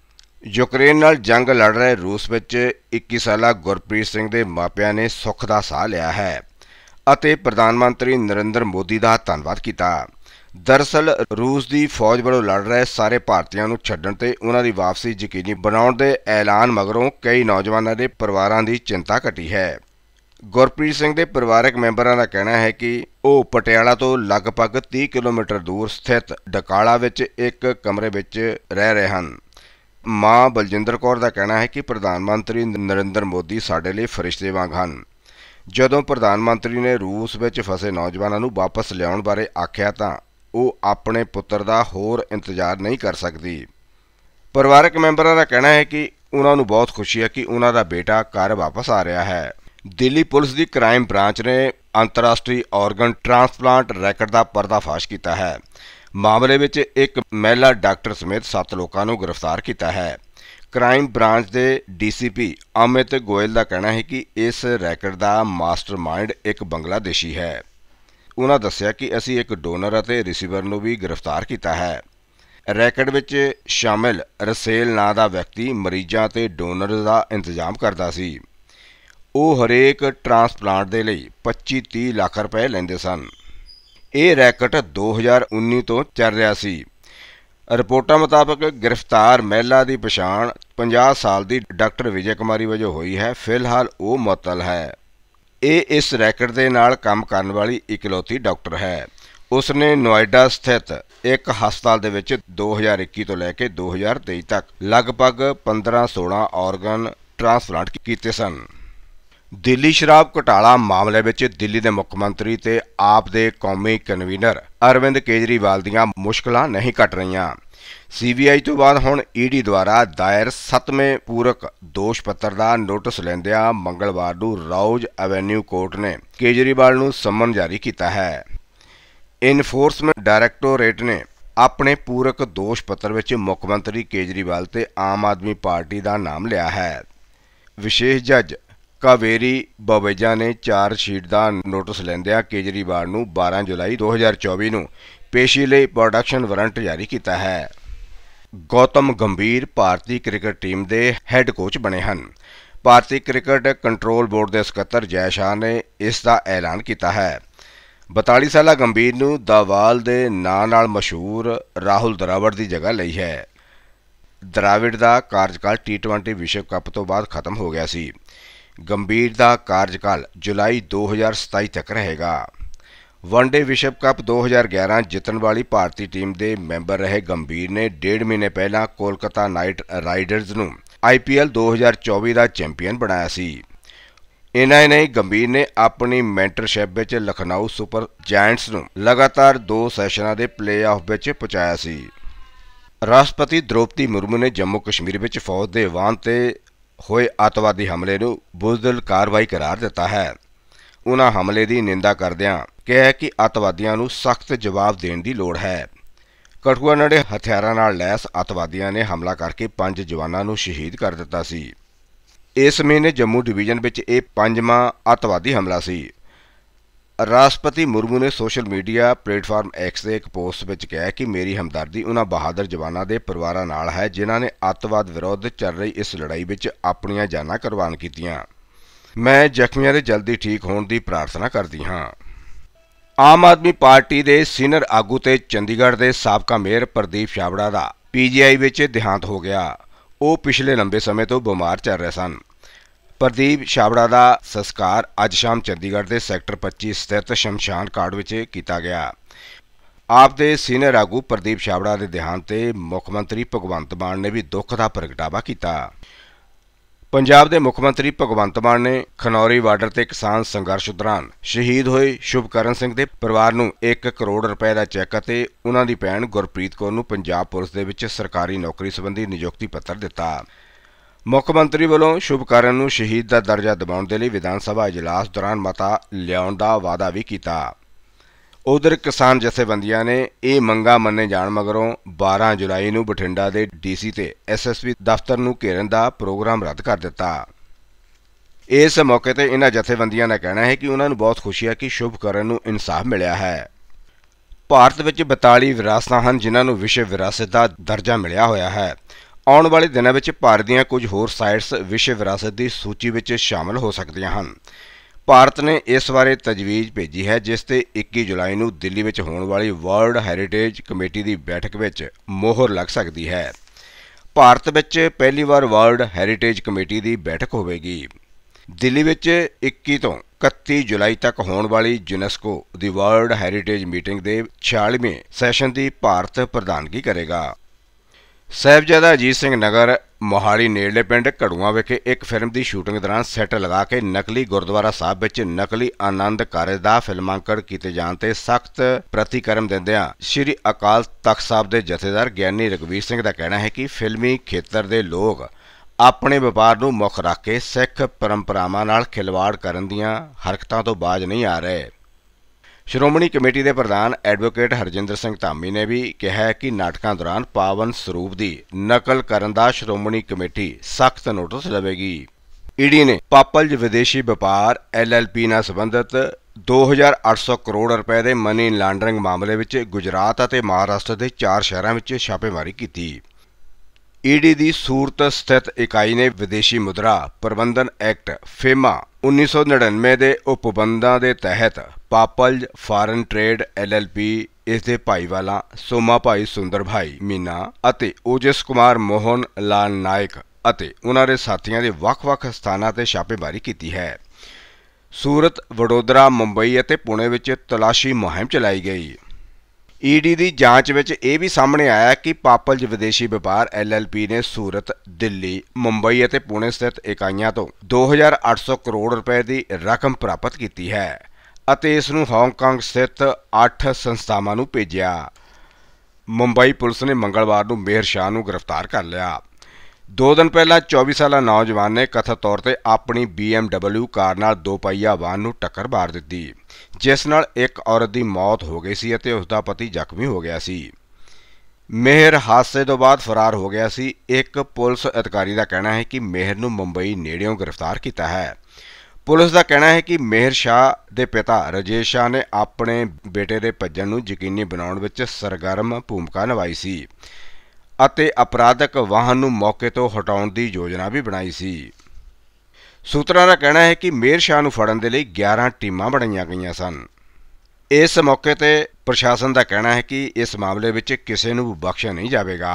ਯੂਕਰੇਨ ਨਾਲ ਜੰਗ ਲੜ ਰਹੇ ਰੂਸ ਵਿੱਚ ਇੱਕੀ ਸਾਲਾ ਗੁਰਪ੍ਰੀਤ ਸਿੰਘ ਦੇ ਮਾਪਿਆਂ ਨੇ ਸੁੱਖ ਦਾ ਸਾਹ ਲਿਆ ਹੈ ਅਤੇ ਪ੍ਰਧਾਨ ਮੰਤਰੀ ਨਰਿੰਦਰ ਮੋਦੀ ਦਾ ਧੰਨਵਾਦ ਕੀਤਾ। ਦਰਅਸਲ ਰੂਸ ਦੀ ਫੌਜ ਵੱਲੋਂ ਲੜ ਰਹੇ ਸਾਰੇ ਭਾਰਤੀਆਂ ਨੂੰ ਛੱਡਣ ਤੇ ਉਨ੍ਹਾਂ ਦੀ ਵਾਪਸੀ ਯਕੀਨੀ ਬਣਾਉਣ ਦੇ ਐਲਾਨ ਮਗਰੋਂ ਕਈ ਨੌਜਵਾਨਾਂ ਦੇ ਪਰਿਵਾਰਾਂ ਦੀ ਚਿੰਤਾ ਘਟੀ ਹੈ। ਗੁਰਪ੍ਰੀਤ ਸਿੰਘ ਦੇ ਪਰਿਵਾਰਕ ਮੈਂਬਰਾਂ ਦਾ ਕਹਿਣਾ ਹੈ ਕਿ ਉਹ ਪਟਿਆਲਾ ਤੋਂ ਲਗਭਗ ਤੀਹ ਕਿਲੋਮੀਟਰ ਦੂਰ ਸਥਿਤ ਡਕਾਲਾ ਵਿੱਚ ਇੱਕ ਕਮਰੇ ਵਿੱਚ ਰਹਿ ਰਹੇ ਹਨ। ਮਾਂ ਬਲਜਿੰਦਰ ਕੌਰ ਦਾ ਕਹਿਣਾ ਹੈ ਕਿ ਪ੍ਰਧਾਨ ਮੰਤਰੀ ਨਰਿੰਦਰ ਮੋਦੀ ਸਾਡੇ ਲਈ ਫਰਿਸ਼ਤੇ ਵਾਂਗ ਹਨ। ਜਦੋਂ ਪ੍ਰਧਾਨ ਮੰਤਰੀ ਨੇ ਰੂਸ ਵਿੱਚ ਫਸੇ ਨੌਜਵਾਨਾਂ ਨੂੰ ਵਾਪਸ ਲਿਆਉਣ ਬਾਰੇ ਆਖਿਆ ਤਾਂ ਉਹ ਆਪਣੇ ਪੁੱਤਰ ਦਾ ਹੋਰ ਇੰਤਜ਼ਾਰ ਨਹੀਂ ਕਰ ਸਕਦੀ। ਪਰਿਵਾਰਕ ਮੈਂਬਰਾਂ ਦਾ ਕਹਿਣਾ ਹੈ ਕਿ ਉਹਨਾਂ ਨੂੰ ਬਹੁਤ ਖੁਸ਼ੀ ਹੈ ਕਿ ਉਹਨਾਂ ਦਾ ਬੇਟਾ ਘਰ ਵਾਪਸ ਆ ਰਿਹਾ ਹੈ। ਦਿੱਲੀ ਪੁਲਿਸ ਦੀ ਕ੍ਰਾਈਮ ਬ੍ਰਾਂਚ ਨੇ ਅੰਤਰਰਾਸ਼ਟਰੀ ਆਰਗਨ ਟ੍ਰਾਂਸਪਲਾਂਟ ਰੈਕਟ ਦਾ ਪਰਦਾਫਾਸ਼ ਕੀਤਾ ਹੈ। ਮਾਮਲੇ ਵਿੱਚ ਇੱਕ ਮਹਿਲਾ ਡਾਕਟਰ ਸਮੇਤ ਸੱਤ ਲੋਕਾਂ ਨੂੰ ਗ੍ਰਿਫਤਾਰ ਕੀਤਾ ਹੈ। ਕ੍ਰਾਈਮ ਬ੍ਰਾਂਚ ਦੇ ਡੀਸੀਪੀ ਅਮਿਤ ਗੋਇਲ ਦਾ ਕਹਿਣਾ ਹੈ ਕਿ ਇਸ ਰੈਕਟ ਦਾ ਮਾਸਟਰਮਾਈਂਡ ਇੱਕ ਬੰਗਲਾਦੇਸ਼ੀ ਹੈ। ਉਹਨਾਂ ਦੱਸਿਆ ਕਿ ਅਸੀਂ ਇੱਕ ਡੋਨਰ ਅਤੇ ਰਿਸੀਵਰ ਨੂੰ ਵੀ ਗ੍ਰਿਫਤਾਰ ਕੀਤਾ ਹੈ। ਰੈਕਟ ਵਿੱਚ ਸ਼ਾਮਿਲ ਰਸੇਲ ਨਾਂ ਦਾ ਵਿਅਕਤੀ ਮਰੀਜ਼ਾਂ ਅਤੇ ਡੋਨਰ ਦਾ ਇੰਤਜ਼ਾਮ ਕਰਦਾ ਸੀ। ਉਹ ਹਰੇਕ ਟ੍ਰਾਂਸਪਲਾਂਟ ਦੇ ਲਈ ਪੱਚੀ ਤੀਹ ਲੱਖ ਰੁਪਏ ਲੈਂਦੇ ਸਨ। ਇਹ ਰੈਕਟ ਦੋ ਹਜ਼ਾਰ ਉੱਨੀ ਤੋਂ ਚੱਲ ਰਿਹਾ ਸੀ। ਰਿਪੋਰਟਾਂ ਮੁਤਾਬਕ ਗ੍ਰਿਫਤਾਰ ਮਹਿਲਾ ਦੀ ਪਛਾਣ ਪੰਜਾਹ ਸਾਲ ਦੀ ਡਾਕਟਰ ਵਿਜੇ ਕੁਮਾਰੀ ਵਜੋਂ ਹੋਈ ਹੈ। ਫਿਲਹਾਲ ਉਹ ਮੁਅੱਤਲ ਹੈ। ਇਹ ਇਸ ਰੈਕਟ ਦੇ ਨਾਲ ਕੰਮ ਕਰਨ ਵਾਲੀ ਇਕਲੌਤੀ ਡਾਕਟਰ ਹੈ। ਉਸਨੇ ਨੋਇਡਾ ਸਥਿਤ ਇੱਕ ਹਸਪਤਾਲ ਦੇ ਵਿੱਚ ਦੋ ਹਜ਼ਾਰ ਇੱਕੀ ਤੋਂ ਲੈ ਕੇ ਦੋ ਹਜ਼ਾਰ ਤੇਈ ਤੱਕ ਲਗਭਗ ਪੰਦਰਾਂ ਸੋਲਾਂ ਆਰਗਨ ਟ੍ਰਾਂਸਪਲਾਂਟ ਕੀਤੇ ਸਨ। ਦਿੱਲੀ ਸ਼ਰਾਬ ਘੁਟਾਲਾ ਮਾਮਲੇ ਵਿੱਚ ਦਿੱਲੀ ਦੇ ਮੁੱਖ ਮੰਤਰੀ ਤੇ ਆਪ ਦੇ ਕੌਮੀ ਕਨਵੀਨਰ ਅਰਵਿੰਦ ਕੇਜਰੀਵਾਲ ਦੀਆਂ ਮੁਸ਼ਕਲਾਂ ਨਹੀਂ ਘਟ ਰਹੀਆਂ। ਸੀ ਬੀ ਆਈ ਤੋਂ ਬਾਅਦ ਹੁਣ ਈ ਡੀ ਦੁਆਰਾ ਦਾਇਰ ਸੱਤਵੇਂ ਪੂਰਕ ਦੋਸ਼ ਪੱਤਰ ਦਾ ਨੋਟਿਸ ਲੈਂਦਿਆਂ ਮੰਗਲਵਾਰ ਨੂੰ ਰੌਜ਼ ਐਵੇਨਿਊ ਕੋਰਟ ਨੇ ਕੇਜਰੀਵਾਲ ਨੂੰ ਸੰਮਨ ਜਾਰੀ ਕੀਤਾ ਹੈ। ਇਨਫੋਰਸਮੈਂਟ ਡਾਇਰੈਕਟੋਰੇਟ ਨੇ ਆਪਣੇ ਪੂਰਕ ਦੋਸ਼ ਪੱਤਰ ਵਿੱਚ ਮੁੱਖ ਮੰਤਰੀ ਕੇਜਰੀਵਾਲ ਤੇ ਆਮ ਆਦਮੀ ਪਾਰਟੀ ਦਾ ਨਾਮ ਲਿਆ ਹੈ। ਵਿਸ਼ੇਸ਼ ਜੱਜ ਕਾਵੇਰੀ ਬਵੇਜਾ ਨੇ ਚਾਰਜ ਸ਼ੀਟ ਦਾ ਨੋਟਿਸ ਲੈਂਦਿਆਂ ਕੇਜਰੀਵਾਲ ਨੂੰ ਬਾਰਾਂ ਜੁਲਾਈ ਦੋ ਹਜ਼ਾਰ ਚੌਵੀ ਨੂੰ ਪੇਸ਼ੀ ਲਈ ਪ੍ਰੋਡਕਸ਼ਨ ਵਾਰੰਟ ਜਾਰੀ ਕੀਤਾ ਹੈ। ਗੌਤਮ ਗੰਭੀਰ ਭਾਰਤੀ ਕ੍ਰਿਕਟ ਟੀਮ ਦੇ ਹੈੱਡ ਕੋਚ ਬਣੇ ਹਨ। ਭਾਰਤੀ ਕ੍ਰਿਕਟ ਕੰਟਰੋਲ ਬੋਰਡ ਦੇ ਸਕੱਤਰ ਜੈ ਸ਼ਾਹ ਨੇ ਇਸ ਦਾ ਐਲਾਨ ਕੀਤਾ ਹੈ। ਬਤਾਲੀ ਸਾਲਾ ਗੰਭੀਰ ਨੂੰ ਦਾਵਾਲ ਦੇ ਨਾਂ ਨਾਲ ਮਸ਼ਹੂਰ ਰਾਹੁਲ ਦਰਾਵੜ ਦੀ ਜਗ੍ਹਾ ਲਈ ਹੈ। ਦਰਾਵਿੜ ਦਾ ਕਾਰਜਕਾਲ ਟੀ ਟਵੈਂਟੀ ਵਿਸ਼ਵ ਕੱਪ ਤੋਂ ਬਾਅਦ ਖਤਮ ਹੋ ਗਿਆ ਸੀ। ਗੰਭੀਰ ਦਾ ਕਾਰਜਕਾਲ ਜੁਲਾਈ ਦੋ ਹਜ਼ਾਰ ਸਤਾਈ ਤੱਕ ਰਹੇਗਾ। ਵਨਡੇ ਵਿਸ਼ਵ ਕੱਪ ਦੋ ਹਜ਼ਾਰ ਗਿਆਰਾਂ ਜਿੱਤਣ ਵਾਲੀ ਭਾਰਤੀ ਟੀਮ ਦੇ ਮੈਂਬਰ ਰਹੇ ਗੰਭੀਰ ਨੇ ਡੇਢ ਮਹੀਨੇ ਪਹਿਲਾਂ ਕੋਲਕਾਤਾ ਨਾਈਟ ਰਾਈਡਰਜ਼ ਨੂੰ ਆਈ ਪੀ ਐਲ ਦੋ ਹਜ਼ਾਰ ਚੌਵੀ ਦਾ ਚੈਂਪੀਅਨ ਬਣਾਇਆ ਸੀ। ਇਨ੍ਹਾਂ ਹੀ ਨਹੀਂ, ਗੰਭੀਰ ਨੇ ਆਪਣੀ ਮੈਂਟਰਸ਼ਿਪ ਵਿੱਚ ਲਖਨਊ ਸੁਪਰ ਜਾਇੰਟਸ ਨੂੰ ਲਗਾਤਾਰ ਦੋ ਸੈਸ਼ਨਾਂ ਦੇ ਪਲੇਆਫ ਵਿੱਚ ਪਹੁੰਚਾਇਆ ਸੀ। ਰਾਸ਼ਟਰਪਤੀ ਦ੍ਰੋਪਦੀ ਮੁਰਮੂ ਨੇ ਜੰਮੂ ਕਸ਼ਮੀਰ ਵਿੱਚ ਫੌਜ ਦੇ ਵਾਹਨ ਤੇ ਹੋਏ ਅੱਤਵਾਦੀ ਹਮਲੇ ਨੂੰ ਬੁਜ਼ਦਿਲ ਕਾਰਵਾਈ ਕਰਾਰ ਦਿੱਤਾ ਹੈ। ਉਨ੍ਹਾਂ ਹਮਲੇ ਦੀ ਨਿੰਦਾ ਕਰਦਿਆਂ ਕਿਹਾ ਕਿ ਅੱਤਵਾਦੀਆਂ ਨੂੰ ਸਖਤ ਜਵਾਬ ਦੇਣ ਦੀ ਲੋੜ ਹੈ। ਕਠੂਆ ਨੇੜੇ ਹਥਿਆਰਾਂ ਨਾਲ ਲੈਸ ਅੱਤਵਾਦੀਆਂ ਨੇ ਹਮਲਾ ਕਰਕੇ ਪੰਜ ਜਵਾਨਾਂ ਨੂੰ ਸ਼ਹੀਦ ਕਰ ਦਿੱਤਾ ਸੀ। ਇਸ ਮਹੀਨੇ ਜੰਮੂ ਡਿਵੀਜ਼ਨ ਵਿੱਚ ਇਹ ਪੰਜਵਾਂ ਅੱਤਵਾਦੀ ਹਮਲਾ ਸੀ। ਰਾਸ਼ਟਰਪਤੀ ਮੁਰਮੂ ਨੇ ਸੋਸ਼ਲ ਮੀਡੀਆ ਪਲੇਟਫਾਰਮ ਐਕਸ ਦੇ ਇੱਕ ਪੋਸਟ ਵਿੱਚ ਕਿਹਾ ਕਿ ਮੇਰੀ ਹਮਦਰਦੀ ਉਨ੍ਹਾਂ ਬਹਾਦਰ ਜਵਾਨਾਂ ਦੇ ਪਰਿਵਾਰਾਂ ਨਾਲ ਹੈ ਜਿਨ੍ਹਾਂ ਨੇ ਅੱਤਵਾਦ ਵਿਰੁੱਧ ਚੱਲ ਰਹੀ ਇਸ ਲੜਾਈ ਵਿੱਚ ਆਪਣੀਆਂ ਜਾਨਾਂ ਕੁਰਬਾਨ ਕੀਤੀਆਂ। ਮੈਂ ਜ਼ਖਮੀਆਂ ਦੇ ਜਲਦੀ ਠੀਕ ਹੋਣ ਦੀ ਪ੍ਰਾਰਥਨਾ ਕਰਦੀ ਹਾਂ। ਆਮ ਆਦਮੀ ਪਾਰਟੀ ਦੇ ਸੀਨੀਅਰ ਆਗੂ ਤੇ ਚੰਡੀਗੜ੍ਹ ਦੇ ਸਾਬਕਾ ਮੇਅਰ ਪ੍ਰਦੀਪ ਛਾਬੜਾ ਦਾ ਪੀ ਜੀ ਆਈ ਵਿੱਚ ਦੇਹਾਂਤ ਹੋ ਗਿਆ। ਉਹ ਪਿਛਲੇ ਲੰਬੇ ਸਮੇਂ ਤੋਂ ਬਿਮਾਰ ਚੱਲ ਰਹੇ ਸਨ। ਪ੍ਰਦੀਪ ਛਾਬੜਾ ਦਾ ਸੰਸਕਾਰ ਅੱਜ ਸ਼ਾਮ ਚੰਡੀਗੜ੍ਹ ਦੇ ਸੈਕਟਰ ਪੱਚੀ ਸਥਿਤ ਸ਼ਮਸ਼ਾਨ ਘਾਟ ਵਿੱਚ ਕੀਤਾ ਗਿਆ। ਆਪ ਦੇ ਸੀਨੀਅਰ ਆਗੂ ਪ੍ਰਦੀਪ ਛਾਬੜਾ ਦੇ ਦੇਹਾਂਤ ਤੇ ਮੁੱਖ ਮੰਤਰੀ ਭਗਵੰਤ ਮਾਨ ਨੇ ਵੀ ਦੁੱਖ ਦਾ ਪ੍ਰਗਟਾਵਾ ਕੀਤਾ। ਪੰਜਾਬ ਦੇ ਮੁੱਖ ਮੰਤਰੀ ਭਗਵੰਤ ਮਾਨ ਨੇ ਖਨੌਰੀ ਬਾਰਡਰ ਤੇ ਕਿਸਾਨ ਸੰਘਰਸ਼ ਦੌਰਾਨ ਸ਼ਹੀਦ ਹੋਏ ਸ਼ੁਭਕਰਨ ਸਿੰਘ ਦੇ ਪਰਿਵਾਰ ਨੂੰ ਇੱਕ ਕਰੋੜ ਰੁਪਏ ਦਾ ਚੈੱਕ ਅਤੇ ਉਹਨਾਂ ਦੀ ਭੈਣ ਗੁਰਪ੍ਰੀਤ ਕੌਰ ਨੂੰ ਪੰਜਾਬ ਪੁਲਿਸ ਦੇ ਵਿੱਚ ਸਰਕਾਰੀ ਨੌਕਰੀ ਸੰਬੰਧੀ ਨਿਯੁਕਤੀ ਪੱਤਰ ਦਿੱਤਾ। ਮੁੱਖ ਮੰਤਰੀ ਵੱਲੋਂ ਸ਼ੁਭਕਰਨ ਨੂੰ ਸ਼ਹੀਦ ਦਾ ਦਰਜਾ ਦਿਵਾਉਣ ਦੇ ਲਈ ਵਿਧਾਨ ਸਭਾ ਇਜਲਾਸ ਦੌਰਾਨ ਮਤਾ ਲਿਆਉਣ ਦਾ ਵਾਅਦਾ ਵੀ ਕੀਤਾ। ਉਧਰ ਕਿਸਾਨ ਜਥੇਬੰਦੀਆਂ ਨੇ ਇਹ ਮੰਗਾਂ ਮੰਨੇ ਜਾਣ ਮਗਰੋਂ ਬਾਰਾਂ ਜੁਲਾਈ ਨੂੰ ਬਠਿੰਡਾ ਦੇ ਡੀ ਸੀ ਤੇ ਐਸ ਐਸ ਪੀ ਦਫ਼ਤਰ ਨੂੰ ਘੇਰਨ ਦਾ ਪ੍ਰੋਗਰਾਮ ਰੱਦ ਕਰ ਦਿੱਤਾ। ਇਸ ਮੌਕੇ ਤੇ ਇਹਨਾਂ ਜਥੇਬੰਦੀਆਂ ਦਾ ਕਹਿਣਾ ਹੈ ਕਿ ਉਹਨਾਂ ਨੂੰ ਬਹੁਤ ਖੁਸ਼ੀ ਹੈ ਕਿ ਸ਼ੁਭਕਰਨ ਨੂੰ ਇਨਸਾਫ ਮਿਲਿਆ ਹੈ। ਭਾਰਤ ਵਿੱਚ ਬਤਾਲੀ ਵਿਰਾਸਤਾਂ ਹਨ ਜਿਨ੍ਹਾਂ ਨੂੰ ਵਿਸ਼ਵ ਵਿਰਾਸਤ ਦਾ ਦਰਜਾ ਮਿਲਿਆ ਹੋਇਆ ਹੈ। ਆਉਣ ਵਾਲੇ ਦਿਨਾਂ ਵਿੱਚ ਭਾਰਤ ਦੀਆਂ ਕੁਝ ਹੋਰ ਸਾਈਟਸ ਵਿਸ਼ਵ ਵਿਰਾਸਤ ਦੀ ਸੂਚੀ ਵਿੱਚ ਸ਼ਾਮਲ ਹੋ ਸਕਦੀਆਂ ਹਨ। ਭਾਰਤ ਨੇ ਇਸ ਬਾਰੇ ਤਜਵੀਜ਼ ਭੇਜੀ ਹੈ ਜਿਸ ਤੇ ਇੱਕੀ ਜੁਲਾਈ ਨੂੰ ਦਿੱਲੀ ਵਿੱਚ ਹੋਣ ਵਾਲੀ ਵਰਲਡ ਹੈਰੀਟੇਜ ਕਮੇਟੀ ਦੀ ਬੈਠਕ ਵਿੱਚ ਮੋਹਰ ਲੱਗ ਸਕਦੀ ਹੈ। ਭਾਰਤ ਵਿੱਚ ਪਹਿਲੀ ਵਾਰ ਵਰਲਡ ਹੈਰੀਟੇਜ ਕਮੇਟੀ ਦੀ ਬੈਠਕ ਹੋਵੇਗੀ। ਦਿੱਲੀ ਵਿੱਚ ਇੱਕੀ ਤੋਂ ਇਕੱਤੀ ਜੁਲਾਈ ਤੱਕ ਹੋਣ ਵਾਲੀ ਯੂਨੈਸਕੋ ਦੀ ਵਰਲਡ ਹੈਰੀਟੇਜ ਮੀਟਿੰਗ ਦੇ ਛਿਆਲੀਵੇਂ ਸੈਸ਼ਨ ਦੀ ਭਾਰਤ ਪ੍ਰਧਾਨਗੀ ਕਰੇਗਾ। ਸਾਹਿਬਜ਼ਾਦਾ ਅਜੀਤ ਸਿੰਘ ਨਗਰ ਮੋਹਾਲੀ ਨੇੜਲੇ ਪਿੰਡ ਘੜੂਆਂ ਵਿਖੇ ਇੱਕ ਫਿਲਮ ਦੀ ਸ਼ੂਟਿੰਗ ਦੌਰਾਨ ਸੈੱਟ ਲਗਾ ਕੇ ਨਕਲੀ ਗੁਰਦੁਆਰਾ ਸਾਹਿਬ ਵਿੱਚ ਨਕਲੀ ਆਨੰਦ ਕਾਰਜ ਦਾ ਫਿਲਮਾਂਕਣ ਕੀਤੇ ਜਾਣ ਤੇ ਸਖਤ ਪ੍ਰਤੀਕਰਮ ਦਿੰਦਿਆਂ ਸ੍ਰੀ ਅਕਾਲ ਤਖ਼ਤ ਸਾਹਿਬ ਦੇ ਜਥੇਦਾਰ ਗਿਆਨੀ ਰਘਵੀਰ ਸਿੰਘ ਦਾ ਕਹਿਣਾ ਹੈ ਕਿ ਫਿਲਮੀ ਖੇਤਰ ਦੇ ਲੋਕ ਆਪਣੇ ਵਪਾਰ ਨੂੰ ਮੁੱਖ ਰੱਖ ਕੇ ਸਿੱਖ ਪਰੰਪਰਾਵਾਂ ਨਾਲ ਖਿਲਵਾੜ ਕਰਨ ਦੀਆਂ ਹਰਕਤਾਂ ਤੋਂ ਬਾਜ਼ ਨਹੀਂ ਆ ਰਹੇ। ਸ਼੍ਰੋਮਣੀ ਕਮੇਟੀ ਦੇ ਪ੍ਰਧਾਨ ਐਡਵੋਕੇਟ ਹਰਜਿੰਦਰ ਸਿੰਘ ਧਾਮੀ ਨੇ ਵੀ ਕਿਹਾ ਕਿ ਨਾਟਕਾਂ ਦੌਰਾਨ ਪਾਵਨ ਸਰੂਪ ਦੀ ਨਕਲ ਕਰਨ ਦਾ ਸ਼੍ਰੋਮਣੀ ਕਮੇਟੀ ਸਖਤ ਨੋਟਿਸ ਲਵੇਗੀ। ਈ ਡੀ ਨੇ ਪਾਪਲਜ ਵਿਦੇਸ਼ੀ ਵਪਾਰ ਐਲ ਐਲ ਪੀ ਨਾਲ ਸੰਬੰਧਿਤ दो हज़ार आठ सौ करोड़ रुपए के मनी लांडरिंग मामले में गुजरात और महाराष्ट्र के चार शहरों में छापेमारी की। ईडी की सूरत स्थित इकाई ने विदेशी मुद्रा प्रबंधन एक्ट फेमा उन्नीस सौ नड़िनवे के उपबंधों के तहत पापल्ज foreign trade L L P, इसके भाईवाला सोमा भाई सुंदर भाई मीना ਅਤੇ ओजस कुमार मोहन लाल नायक ਅਤੇ उन्हां दे साथियों के ਵੱਖ-ਵੱਖ ਸਥਾਨਾਂ ਤੇ ਛਾਪੇਮਾਰੀ ਕੀਤੀ है। सूरत, वडोदरा, मुंबई ਅਤੇ पुणे ਵਿੱਚ तलाशी मुहिम चलाई गई। ईडी की जांच में यह भी सामने आया कि पापल्ज विदेशी व्यापार एल एल पी ने सूरत, दिल्ली, मुंबई और पुणे स्थित इकाइयों तो दो हज़ार आठ सौ करोड़ रुपए की रकम प्राप्त की है ਅਤੇ ਇਸ ਨੂੰ ਹਾਂਗਕਾਂਗ स्थित ਅੱਠ ਸੰਸਥਾਵਾਂ ਨੂੰ ਭੇਜਿਆ। मुंबई पुलिस ने मंगलवार ਨੂੰ मेहर शाह ਨੂੰ गिरफ्तार कर लिया। दो दिन पहला चौबीस साला नौजवान ने कथित तौर पर अपनी बी एम डबल्यू कार नाल दो पहिया वाहन नूं टक्कर मार दी, जिस नाल एक औरत की मौत हो गई सी ਅਤੇ उसका पति जख्मी हो गया सी। मेहर हादसे तो बाद फरार हो गया सी। एक पुलिस अधिकारी का कहना है कि मेहर नूं मुंबई नेड़ियों गिरफ्तार किया है। पुलिस का कहना है कि मेहर शाह के पिता राजेश शाह ने अपने बेटे के भज्जण नूं यकीनी बनाउण विच सरगर्म भूमिका निभाई सी ਅਤੇ अपराधक वाहन ਨੂੰ मौके तो हटाउण ਦੀ योजना भी बनाई सी। सूत्रां ਦਾ कहना है कि मेहर शाह ਨੂੰ ਫੜਨ ਦੇ ਲਈ ग्यारह टीमां ਬਣਾਈਆਂ ਗਈਆਂ ਸਨ। इस मौके ਤੇ प्रशासन का कहना है कि इस मामले ਵਿੱਚ ਕਿਸੇ ਨੂੰ ਬਖਸ਼ਿਆ नहीं जाएगा।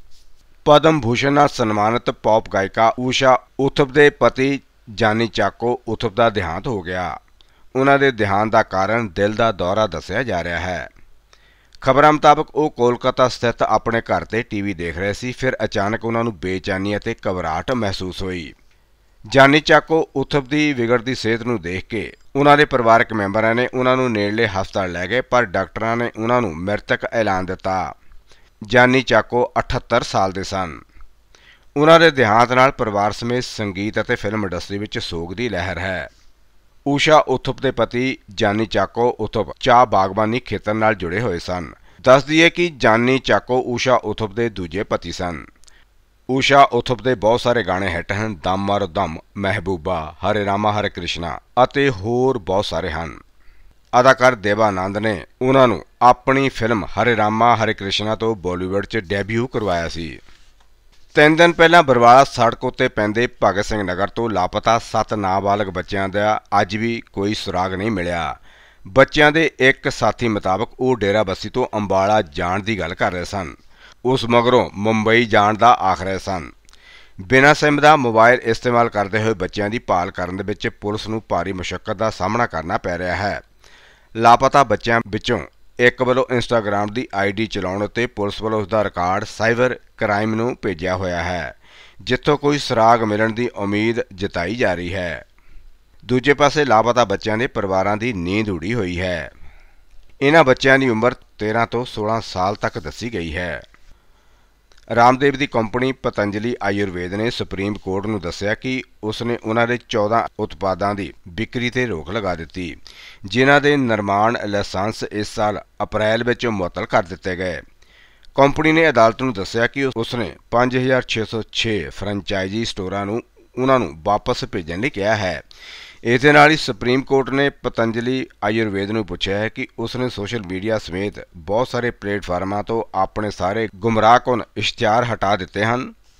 पद्म भूषण ਨਾਲ सन्मानित पॉप गायिका ਊਸ਼ਾ ਉਥਪ ਦੇ पति जानी चाको उथप का देहांत हो गया। उन्हां दे देहांत का कारण दिल का दौरा दस्सिया जा रहा है। खबरों मुताबक वो कोलकाता स्थित अपने घर से टीवी देख रहे सी, फिर अचानक उन्होंने बेचैनी और घबराहट महसूस हुई। जानी चाको उथप की विगड़ती सेहत नूं देख के उन्हां दे परिवारक मैंबरां ने उन्होंने नेड़ले हस्पताल लै गए, पर डॉक्टरां ने उन्होंने मृतक ऐलान दिता। जानी चाको अठहत्तर साल के सन। उन्हां दे देहांत नाल परिवार समेत संगीत और फिल्म इंडस्ट्री में सोग की लहर है। ਊਸ਼ਾ ਉਥਪ के पति जानी चाको उथप चाह बागबानी खेतर नाल जुड़े हुए सन। दस दईए कि जानी चाको ਊਸ਼ਾ उथप के दूजे पति सन। ਊਸ਼ਾ उथप के बहुत सारे गाने हिट हैं। दम मारो दम, महबूबा, हरे रामा हरे कृष्णा ਅਤੇ होर बहुत सारे हैं। अदाकार देवानंद ने उन्होंने अपनी फिल्म हरे रामा हरे कृष्णा तो बॉलीवुड च डेब्यू करवाया सी। तीन दिन पहला बरवाला सड़क उत्ते पैंदे भगत सिंह नगर तो लापता सत्त नाबालग बच्चों का अज भी कोई सुराग नहीं मिलिया। बच्चों के एक साथी मुताबक वो डेरा बस्सी तो अंबाला जाण की गल कर रहे सन, उस मगरों मुंबई जाण का आख रहे सन। बिना सिम का मोबाइल इस्तेमाल करते हुए बच्चों की भाल करने विच पुलिस नूं भारी मुशक्कत का सामना करना पै रहा है। लापता बच्चों विचों एक वालों इंस्टाग्राम की आई डी चलाउण उत्ते पुलिस वालों उसका रिकॉर्ड साइबर क्राइम नूं भेजिया होया है, जिथों कोई सुराग मिलण की उम्मीद जताई जा रही है। दूजे पासे लापता बच्चों के परिवारों की नींद उड़ी हुई है। इन्हां बच्चों की उम्र तेरह तो सोलह साल तक दसी गई है। रामदेव की कंपनी पतंजलि आयुर्वेद ने सुप्रीम कोर्ट नूं दस्सिया कि उसने उन्होंने चौदह उत्पादों की बिक्री ते रोक लगा दी, जिन्हां दे निर्माण लाइसेंस इस साल अप्रैल में मुअत्तल कर दिते गए। कंपनी ने अदालत नूं दस्सिया कि उसने पाँच हज़ार छे सौ छे फ्रेंचाइजी स्टोरां नूं उन्हां नूं वापस भेजण लई कहा है। इस नाल ही सुप्रीम कोर्ट ने पतंजलि आयुर्वेद नूं पुछया है कि उसने सोशल मीडिया समेत बहुत सारे प्लेटफार्मां तो अपने सारे गुमराहकुन इश्तिहार हटा दिते हैं।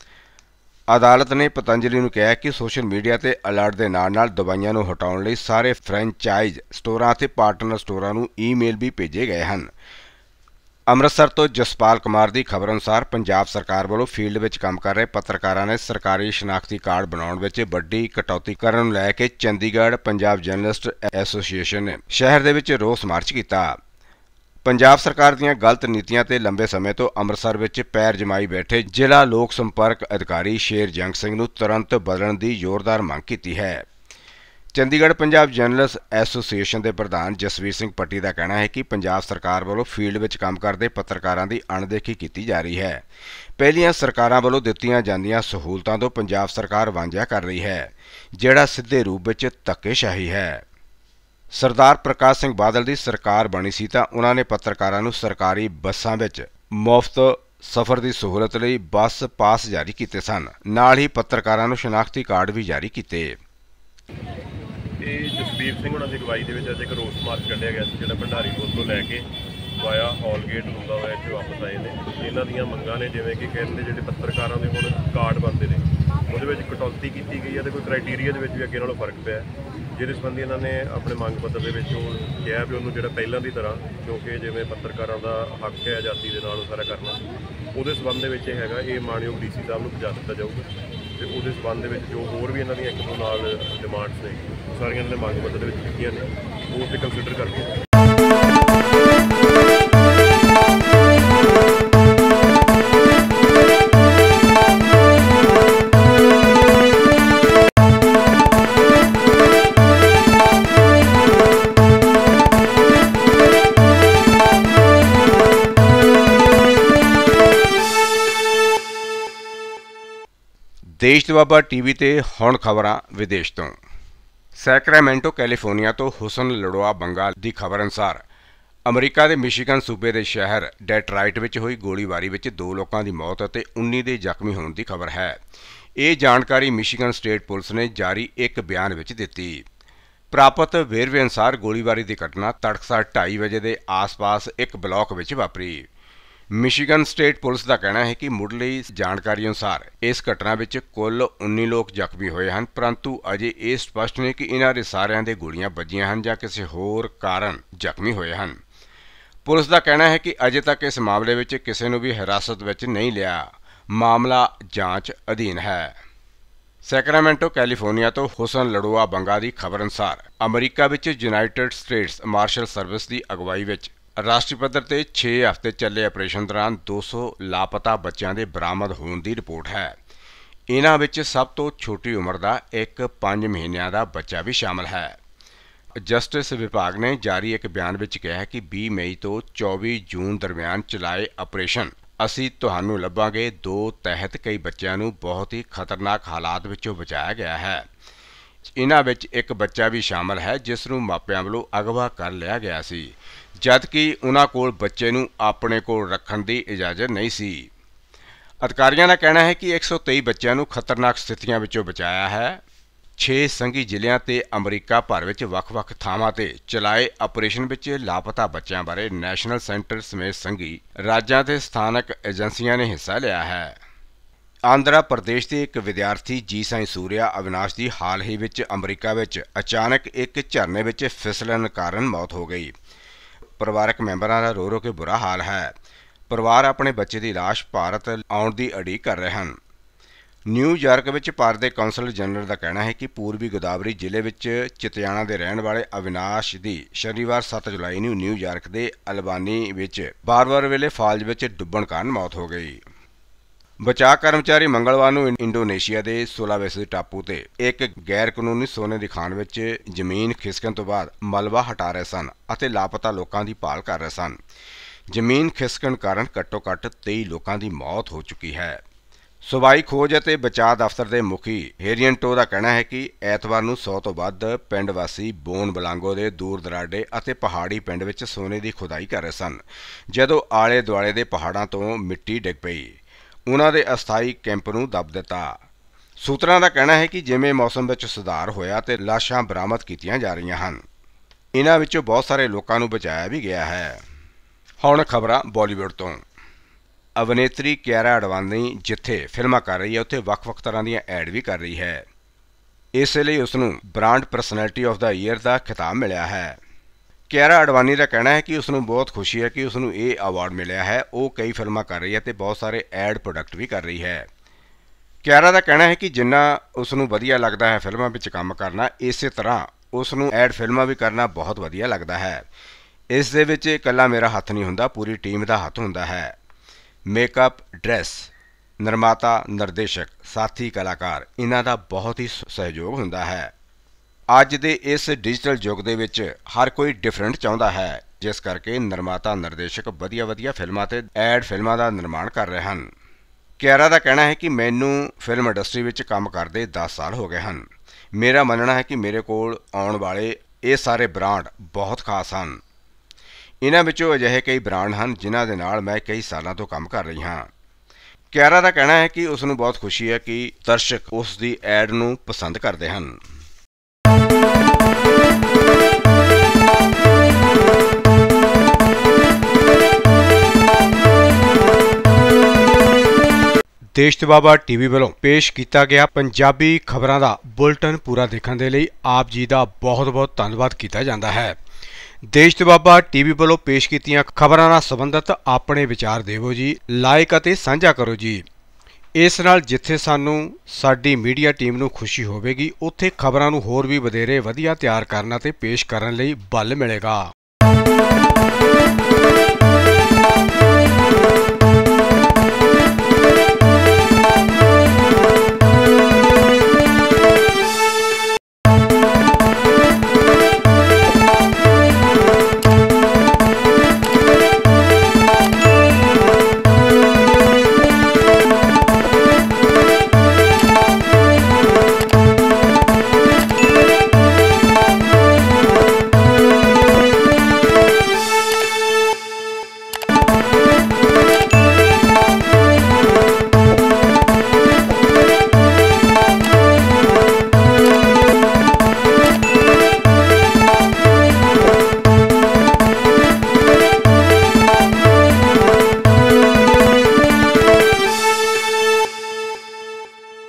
अदालत ने पतंजलि नूं कहा कि सोशल मीडिया ते अलर्ट के नाल नाल दवाइयां नूं हटाउण लई सारे फ्रेंचाइज स्टोरां ते पार्टनर स्टोरां नूं ईमेल भी भेजे गए हैं। अमृतसर तो जसपाल कुमार की खबर अनुसार पंजाब सरकार वालों फील्ड में काम कर रहे पत्रकारों ने सरकारी शनाख्ती कार्ड बनाने में बड़ी कटौती करने को लैके चंडीगढ़ पंजाब जर्नलिस्ट एसोसीएशन ने शहर दे विच रोस मार्च किया। पंजाब सरकार दीआं गलत नीतियां ते लंबे समय तो अमृतसर विच पैर जमाई बैठे जिला लोक संपर्क अधिकारी शेर जंग सिंह नूं तुरंत बदलण की जोरदार मांग की है। चंडीगढ़ पंजाब जर्नलिस्ट एसोसीएशन के प्रधान जसवीर सिंह पट्टी का कहना है कि पंजाब सरकार वालों फील्ड में काम करते पत्रकारों की अणदेखी की जा रही है। पहलियां सरकारां वालों दित्तियां जांदियां सहूलतां तो पंजाब सरकार वांझा कर रही है, जिहड़ा सीधे रूप में धक्केशाही है। सरदार प्रकाश सिंह बादल की सरकार बनी सी तां उन्हां ने पत्रकारां नूं सरकारी बसां विच मुफ्त सफ़र की सहूलत लई बस पास जारी किए सन, नाल ही पत्रकारां नूं शनाख्ती कार्ड भी जारी किए। ਇਹ ਜਸਬੀਰ ਸਿੰਘ ਉਹਨਾਂ ਦੀ ਅਗਵਾਈ ਦੇ ਵਿੱਚ ਅੱਜ ਇੱਕ ਰੋਸ ਮਾਰਚ ਕੱਢਿਆ ਗਿਆ ਸੀ, ਜਿਹੜਾ ਭੰਡਾਰੀ ਪੁਲ ਤੋਂ ਲੈ ਕੇ ਵਾਇਆ ਹੌਲਗੇਟ ਹੁੰਦਾ ਹੋਇਆ ਇੱਥੇ ਵਾਪਸ ਆਏ ਨੇ। ਇਹਨਾਂ ਦੀਆਂ ਮੰਗਾਂ ਨੇ, ਜਿਵੇਂ ਕਿ ਕਹਿੰਦੇ ਜਿਹੜੇ ਪੱਤਰਕਾਰਾਂ ਦੇ ਹੁਣ ਕਾਰਡ ਬਣਦੇ ਨੇ ਉਹਦੇ ਵਿੱਚ ਕਟੌਤੀ ਕੀਤੀ ਗਈ ਹੈ ਅਤੇ ਕੋਈ ਕ੍ਰਾਈਟੀਰੀਆ ਦੇ ਵਿੱਚ ਵੀ ਅੱਗੇ ਨਾਲੋਂ ਫਰਕ ਪਿਆ, ਜਿਹਦੇ ਸੰਬੰਧੀ ਇਹਨਾਂ ਨੇ ਆਪਣੇ ਮੰਗ ਪੱਤਰ ਦੇ ਵਿੱਚ ਉਹ ਕਿਹਾ ਵੀ ਉਹਨੂੰ ਜਿਹੜਾ ਪਹਿਲਾਂ ਦੀ ਤਰ੍ਹਾਂ, ਕਿਉਂਕਿ ਜਿਵੇਂ ਪੱਤਰਕਾਰਾਂ ਦਾ ਹੱਕ ਹੈ ਆਜ਼ਾਦੀ ਦੇ ਨਾਲ ਉਹ ਸਾਰਾ ਕਰਨਾ, ਉਹਦੇ ਸੰਬੰਧ ਦੇ ਵਿੱਚ ਇਹ ਹੈਗਾ ਇਹ ਮਾਣਯੋਗ ਡੀ ਸੀ ਸਾਹਿਬ ਨੂੰ ਪਹੁੰਚਾ ਦਿੱਤਾ ਜਾਊਗਾ ਅਤੇ ਉਹਦੇ ਸੰਬੰਧ ਦੇ ਵਿੱਚ ਜੋ ਹੋਰ ਵੀ ਇਹਨਾਂ ਦੀਆਂ ਇੱਕ ਦੋ ਨਾਲ ਡਿਮਾਂਡਸ ਨੇ ਸਾਰੀਆਂ ਇਹਨਾਂ ਨੇ ਮੰਗ ਪੱਤਰ ਦੇ ਵਿੱਚ ਲਿਖੀਆਂ ਨੇ, ਉਹ ਤੇ ਕੰਸੀਡਰ ਕਰਕੇ ਦੇਸ਼ ਦੁਆਬਾ ਟੀਵੀ ਤੇ ਹੁਣ ਖਬਰਾਂ ਵਿਦੇਸ਼ ਤੋਂ। ਸੈਕਰਾਮੈਂਟੋ ਕੈਲੀਫੋਰਨੀਆ ਤੋਂ ਹੁਸਨ ਲੜੋਆ ਬੰਗਾ ਦੀ ਖਬਰ ਅਨੁਸਾਰ ਅਮਰੀਕਾ ਦੇ ਮਿਸ਼ੀਗਨ ਸੂਬੇ ਦੇ ਸ਼ਹਿਰ ਡੈਟਰਾਈਟ ਵਿੱਚ ਹੋਈ ਗੋਲੀਬਾਰੀ ਵਿੱਚ ਦੋ ਲੋਕਾਂ ਦੀ ਮੌਤ ਅਤੇ ਉੱਨੀ ਦੇ ਜ਼ਖਮੀ ਹੋਣ ਦੀ ਖਬਰ ਹੈ। ਇਹ ਜਾਣਕਾਰੀ ਮਿਸ਼ੀਗਨ ਸਟੇਟ ਪੁਲਿਸ ਨੇ ਜਾਰੀ ਇੱਕ ਬਿਆਨ ਵਿੱਚ ਦਿੱਤੀ। ਪ੍ਰਾਪਤ ਵੇਰਵੇ ਅਨੁਸਾਰ ਗੋਲੀਬਾਰੀ ਦੀ ਘਟਨਾ ਤੜਕਸਾਰ ਢਾਈ ਵਜੇ ਦੇ ਆਸ-ਪਾਸ ਇੱਕ ਬਲਾਕ ਵਿੱਚ ਵਾਪਰੀ। ਮਿਸ਼ੀਗਨ ਸਟੇਟ ਪੁਲਿਸ ਦਾ ਕਹਿਣਾ ਹੈ ਕਿ ਮੁੱਢਲੀ ਜਾਣਕਾਰੀ ਅਨੁਸਾਰ ਇਸ ਘਟਨਾ ਵਿੱਚ ਕੁੱਲ ਉੱਨੀ ਲੋਕ ਜ਼ਖਮੀ ਹੋਏ ਹਨ, ਪਰੰਤੂ ਅਜੇ ਇਹ ਸਪਸ਼ਟ ਨਹੀਂ ਕਿ ਇਹਨਾਂ ਦੇ ਸਾਰਿਆਂ ਦੇ ਗੋਲੀਆਂ ਵੱਜੀਆਂ ਹਨ ਜਾਂ ਕਿਸੇ ਹੋਰ ਕਾਰਨ ਜ਼ਖਮੀ ਹੋਏ ਹਨ। ਪੁਲਿਸ ਦਾ ਕਹਿਣਾ ਹੈ ਕਿ ਅਜੇ ਤੱਕ ਇਸ ਮਾਮਲੇ ਵਿੱਚ ਕਿਸੇ ਨੂੰ ਵੀ ਹਿਰਾਸਤ ਵਿੱਚ ਨਹੀਂ ਲਿਆ। ਮਾਮਲਾ ਜਾਂਚ ਅਧੀਨ ਹੈ। ਸੈਕਰਾਮੈਂਟੋ ਕੈਲੀਫੋਰਨੀਆ ਤੋਂ ਹੁਸਨ ਲੜੋਆ ਬੰਗਾ ਦੀ ਖਬਰ ਅਨੁਸਾਰ ਅਮਰੀਕਾ ਵਿੱਚ ਯੂਨਾਈਟਿਡ ਸਟੇਟਸ ਮਾਰਸ਼ਲ ਸਰਵਿਸ ਦੀ ਅਗਵਾਈ ਵਿੱਚ ਰਾਸ਼ਟਰੀ ਪੱਧਰ ਤੇ ਛੇ ਹਫ਼ਤੇ ਚੱਲੇ ਆਪਰੇਸ਼ਨ ਦੌਰਾਨ ਦੋ ਸੌ ਲਾਪਤਾ ਬੱਚਿਆਂ ਦੇ ਬਰਾਮਦ ਹੋਣ ਦੀ ਰਿਪੋਰਟ ਹੈ। ਇਹਨਾਂ ਵਿੱਚ ਸਭ ਤੋਂ ਛੋਟੀ ਉਮਰ ਦਾ ਇੱਕ ਪੰਜ ਮਹੀਨਿਆਂ ਦਾ ਬੱਚਾ ਵੀ ਸ਼ਾਮਲ ਹੈ। ਜਸਟਿਸ ਵਿਭਾਗ ਨੇ ਜਾਰੀ ਇੱਕ ਬਿਆਨ ਵਿੱਚ ਕਿਹਾ ਕਿ ਵੀਹ ਮਈ ਤੋਂ ਚੌਵੀ ਜੂਨ ਦਰਮਿਆਨ ਚਲਾਏ ਆਪਰੇਸ਼ਨ ਅਸੀਂ ਤੁਹਾਨੂੰ ਲੱਭਾਂਗੇ ਦੋ ਤਹਿਤ ਕਈ ਬੱਚਿਆਂ ਨੂੰ ਬਹੁਤ ਹੀ ਖਤਰਨਾਕ ਹਾਲਾਤ ਵਿੱਚੋਂ ਬਚਾਇਆ ਗਿਆ ਹੈ। ਇਹਨਾਂ ਵਿੱਚ ਇੱਕ ਬੱਚਾ ਵੀ ਸ਼ਾਮਲ ਹੈ ਜਿਸ ਨੂੰ ਮਾਪਿਆਂ ਵੱਲੋਂ ਅਗਵਾ ਕਰ ਲਿਆ ਗਿਆ ਸੀ, ਜਦ ਕਿ ਉਹਨਾਂ ਕੋਲ ਬੱਚੇ ਨੂੰ ਆਪਣੇ ਕੋਲ ਰੱਖਣ ਦੀ ਇਜਾਜ਼ਤ ਨਹੀਂ ਸੀ। ਅਧਿਕਾਰੀਆਂ ਦਾ ਕਹਿਣਾ ਹੈ ਕਿ ਇੱਕ ਸੌ ਤੇਈ ਬੱਚਿਆਂ ਨੂੰ ਖਤਰਨਾਕ ਸਥਿਤੀਆਂ ਵਿੱਚੋਂ ਬਚਾਇਆ ਹੈ। ਛੇ ਸੰਘੀ ਜ਼ਿਲ੍ਹਿਆਂ ਤੇ ਅਮਰੀਕਾ ਭਰ ਵਿੱਚ ਵੱਖ-ਵੱਖ ਥਾਵਾਂ ਤੇ ਚਲਾਏ ਆਪਰੇਸ਼ਨ ਵਿੱਚ ਲਾਪਤਾ ਬੱਚਿਆਂ ਬਾਰੇ ਨੈਸ਼ਨਲ ਸੈਂਟਰ ਸਮੇਤ ਸੰਘੀ ਰਾਜਾਂ ਤੇ ਸਥਾਨਕ ਏਜੰਸੀਆਂ ਨੇ ਹਿੱਸਾ ਲਿਆ ਹੈ। ਆਂਧਰਾ ਪ੍ਰਦੇਸ਼ ਦੇ ਇੱਕ ਵਿਦਿਆਰਥੀ ਜੀ ਸਾਈ ਸੂਰਿਆ ਅਵਿਨਾਸ਼ ਦੀ ਹਾਲ ਹੀ ਵਿੱਚ ਅਮਰੀਕਾ ਵਿੱਚ ਅਚਾਨਕ ਇੱਕ ਝਰਨੇ ਵਿੱਚ ਫਿਸਲਣ ਕਾਰਨ ਮੌਤ ਹੋ ਗਈ। ਪਰਿਵਾਰਕ ਮੈਂਬਰਾਂ ਦਾ ਰੋ ਰੋ ਕੇ ਬੁਰਾ ਹਾਲ ਹੈ। ਪਰਿਵਾਰ ਆਪਣੇ ਬੱਚੇ ਦੀ ਲਾਸ਼ ਭਾਰਤ ਆਉਣ ਦੀ ਉਡੀਕ ਕਰ ਰਹੇ ਹਨ। ਨਿਊਯਾਰਕ ਵਿੱਚ ਭਾਰਤ ਦੇ ਕੌਂਸਲ ਜਨਰਲ ਦਾ ਕਹਿਣਾ ਹੈ ਕਿ ਪੂਰਬੀ ਗੋਦਾਵਰੀ ਜ਼ਿਲ੍ਹੇ ਵਿੱਚ ਚਿਤਿਆਣਾ ਦੇ ਰਹਿਣ ਵਾਲੇ ਅਵਿਨਾਸ਼ ਦੀ ਸ਼ਨੀਵਾਰ ਸੱਤ ਜੁਲਾਈ ਨੂੰ ਨਿਊਯਾਰਕ ਦੇ ਅਲਬਾਨੀ ਵਿੱਚ ਬਾਰਬਰ ਵੇਲੇ ਫਾਲਜ ਵਿੱਚ ਡੁੱਬਣ ਕਾਰਨ ਮੌਤ ਹੋ ਗਈ। ਬਚਾਅ ਕਰਮਚਾਰੀ ਮੰਗਲਵਾਰ ਨੂੰ ਇੰਡੋਨੇਸ਼ੀਆ ਦੇ ਸੁਲਾਵੇਸੀ ਟਾਪੂ ਤੇ ਇੱਕ ਗੈਰ ਕਾਨੂੰਨੀ ਸੋਨੇ ਦੀ ਖਾਣ ਵਿੱਚ ਜ਼ਮੀਨ ਖਿਸਕਣ ਤੋਂ ਬਾਅਦ ਮਲਬਾ ਹਟਾ ਰਹੇ ਸਨ ਅਤੇ ਲਾਪਤਾ ਲੋਕਾਂ ਦੀ ਭਾਲ ਕਰ ਰਹੇ ਸਨ। ਜ਼ਮੀਨ ਖਿਸਕਣ ਕਾਰਨ ਘੱਟੋ ਘੱਟ ਤੇਈ ਲੋਕਾਂ ਦੀ ਮੌਤ ਹੋ ਚੁੱਕੀ ਹੈ। ਸੂਬਾਈ ਖੋਜ ਅਤੇ ਬਚਾਅ ਦਫ਼ਤਰ ਦੇ ਮੁਖੀ ਹੇਰੀਅਨਟੋ ਦਾ ਕਹਿਣਾ ਹੈ ਕਿ ਐਤਵਾਰ ਨੂੰ ਸੌ ਤੋਂ ਵੱਧ ਪਿੰਡ ਵਾਸੀ ਬੋਨ ਬਲਾਂਗੋ ਦੇ ਦੂਰ ਦਰਾਡੇ ਅਤੇ ਪਹਾੜੀ ਪਿੰਡ ਵਿੱਚ ਸੋਨੇ ਦੀ ਖੁਦਾਈ ਕਰ ਰਹੇ ਸਨ ਜਦੋਂ ਆਲੇ ਦੁਆਲੇ ਦੇ ਪਹਾੜਾਂ ਤੋਂ ਮਿੱਟੀ ਡਿੱਗ ਪਈ। ਉਨ੍ਹਾਂ ਦੇ ਅਸਥਾਈ ਕੈਂਪ ਨੂੰ ਦੱਬ ਦਿੱਤਾ। ਸੂਤਰਾਂ ਦਾ ਕਹਿਣਾ ਹੈ ਕਿ ਜਿਵੇਂ ਮੌਸਮ ਵਿੱਚ ਸੁਧਾਰ ਹੋਇਆ ਤੇ ਲਾਸ਼ਾਂ ਬਰਾਮਦ ਕੀਤੀਆਂ ਜਾ ਰਹੀਆਂ ਹਨ। ਇਹਨਾਂ ਵਿੱਚੋਂ ਬਹੁਤ ਸਾਰੇ ਲੋਕਾਂ ਨੂੰ ਬਚਾਇਆ ਵੀ ਗਿਆ ਹੈ। ਹੁਣ ਖਬਰਾਂ ਬਾਲੀਵੁੱਡ ਤੋਂ। ਅਭਿਨੇਤਰੀ ਕਿਆਰਾ ਅਡਵਾਨੀ ਜਿੱਥੇ ਫਿਲਮਾਂ ਕਰ ਰਹੀ ਹੈ ਉੱਥੇ ਵੱਖ-ਵੱਖ ਤਰ੍ਹਾਂ ਦੀਆਂ ਐਡ ਵੀ ਕਰ ਰਹੀ ਹੈ। ਇਸ ਲਈ ਉਸ ਨੂੰ ਬ੍ਰਾਂਡ ਪਰਸਨੈਲਿਟੀ ਆਫ ਦਾ ਈਅਰ ਦਾ ਖਿਤਾਬ ਮਿਲਿਆ ਹੈ। ਕਿਆਰਾ ਅਡਵਾਨੀ ਦਾ ਕਹਿਣਾ ਹੈ ਕਿ ਉਸ ਨੂੰ ਬਹੁਤ ਖੁਸ਼ੀ ਹੈ ਕਿ ਉਸ ਨੂੰ ਇਹ ਅਵਾਰਡ ਮਿਲਿਆ ਹੈ। ਉਹ ਕਈ ਫਿਲਮਾਂ ਕਰ ਰਹੀ ਹੈ ਅਤੇ ਬਹੁਤ ਸਾਰੇ ਐਡ ਪ੍ਰੋਡਕਟ ਵੀ ਕਰ ਰਹੀ ਹੈ। ਕਿਆਰਾ ਦਾ ਕਹਿਣਾ ਹੈ ਕਿ ਜਿੰਨਾ ਉਸ ਨੂੰ ਵਧੀਆ ਲੱਗਦਾ ਹੈ ਫਿਲਮਾਂ ਵਿੱਚ ਕੰਮ ਕਰਨਾ, ਇਸੇ ਤਰ੍ਹਾਂ ਉਸ ਨੂੰ ਐਡ ਫਿਲਮਾਂ ਵੀ ਕਰਨਾ ਬਹੁਤ ਵਧੀਆ ਲੱਗਦਾ ਹੈ। ਇਸ ਦੇ ਵਿੱਚ ਇਕੱਲਾ ਮੇਰਾ ਹੱਥ ਨਹੀਂ ਹੁੰਦਾ, ਪੂਰੀ ਟੀਮ ਦਾ ਹੱਥ ਹੁੰਦਾ ਹੈ। ਮੇਕਅਪ, ਡਰੈਸ, ਨਿਰਮਾਤਾ, ਨਿਰਦੇਸ਼ਕ, ਸਾਥੀ ਕਲਾਕਾਰ ਇਹਨਾਂ ਦਾ ਬਹੁਤ ਹੀ ਸਹਿਯੋਗ ਹੁੰਦਾ ਹੈ। ਅੱਜ ਦੇ ਇਸ ਡਿਜੀਟਲ ਯੁੱਗ ਦੇ ਵਿੱਚ ਹਰ ਕੋਈ ਡਿਫਰੈਂਟ ਚਾਹੁੰਦਾ ਹੈ, ਜਿਸ ਕਰਕੇ ਨਿਰਮਾਤਾ ਨਿਰਦੇਸ਼ਕ ਵਧੀਆ ਵਧੀਆ ਫਿਲਮਾਂ ਤੇ ਐਡ ਫਿਲਮਾਂ ਦਾ ਨਿਰਮਾਣ ਕਰ ਰਹੇ ਹਨ। ਕਿਆਰਾ ਦਾ ਕਹਿਣਾ ਹੈ ਕਿ ਮੈਨੂੰ ਫਿਲਮ ਇੰਡਸਟਰੀ ਵਿੱਚ ਕੰਮ ਕਰਦੇ ਦਸ ਸਾਲ ਹੋ ਗਏ ਹਨ। ਮੇਰਾ ਮੰਨਣਾ ਹੈ ਕਿ ਮੇਰੇ ਕੋਲ ਆਉਣ ਵਾਲੇ ਇਹ ਸਾਰੇ ਬ੍ਰਾਂਡ ਬਹੁਤ ਖਾਸ ਹਨ। ਇਹਨਾਂ ਵਿੱਚੋਂ ਅਜਿਹੇ ਕਈ ਬ੍ਰਾਂਡ ਹਨ ਜਿਨ੍ਹਾਂ ਦੇ ਨਾਲ ਮੈਂ ਕਈ ਸਾਲਾਂ ਤੋਂ ਕੰਮ ਕਰ ਰਹੀ ਹਾਂ। ਕਿਆਰਾ ਦਾ ਕਹਿਣਾ ਹੈ ਕਿ ਉਸ ਨੂੰ ਬਹੁਤ ਖੁਸ਼ੀ ਹੈ ਕਿ ਦਰਸ਼ਕ ਉਸ ਦੀ ਐਡ ਨੂੰ ਪਸੰਦ ਕਰਦੇ ਹਨ। ਦੇਸ਼ ਦੁਆਬਾ ਟੀਵੀ ਵੱਲੋਂ ਪੇਸ਼ ਕੀਤਾ ਗਿਆ ਪੰਜਾਬੀ ਖਬਰਾਂ ਦਾ ਬੁਲਟਨ ਪੂਰਾ ਦੇਖਣ ਦੇ ਲਈ ਆਪ ਜੀ ਦਾ ਬਹੁਤ-ਬਹੁਤ ਧੰਨਵਾਦ ਕੀਤਾ ਜਾਂਦਾ ਹੈ। ਦੇਸ਼ ਦੁਆਬਾ ਟੀਵੀ ਵੱਲੋਂ ਪੇਸ਼ ਕੀਤੀਆਂ ਖਬਰਾਂ ਨਾਲ ਸੰਬੰਧਿਤ ਆਪਣੇ ਵਿਚਾਰ ਦੇਵੋ ਜੀ, ਲਾਈਕ ਅਤੇ ਸਾਂਝਾ ਕਰੋ ਜੀ। ਇਸ ਨਾਲ ਜਿੱਥੇ ਸਾਨੂੰ ਸਾਡੀ ਮੀਡੀਆ ਟੀਮ ਨੂੰ ਖੁਸ਼ੀ ਹੋਵੇਗੀ, ਉੱਥੇ ਖਬਰਾਂ ਨੂੰ ਹੋਰ ਵੀ ਵਧੇਰੇ ਵਧੀਆ ਤਿਆਰ ਕਰਨ ਅਤੇ ਪੇਸ਼ ਕਰਨ ਲਈ ਬਲ ਮਿਲੇਗਾ।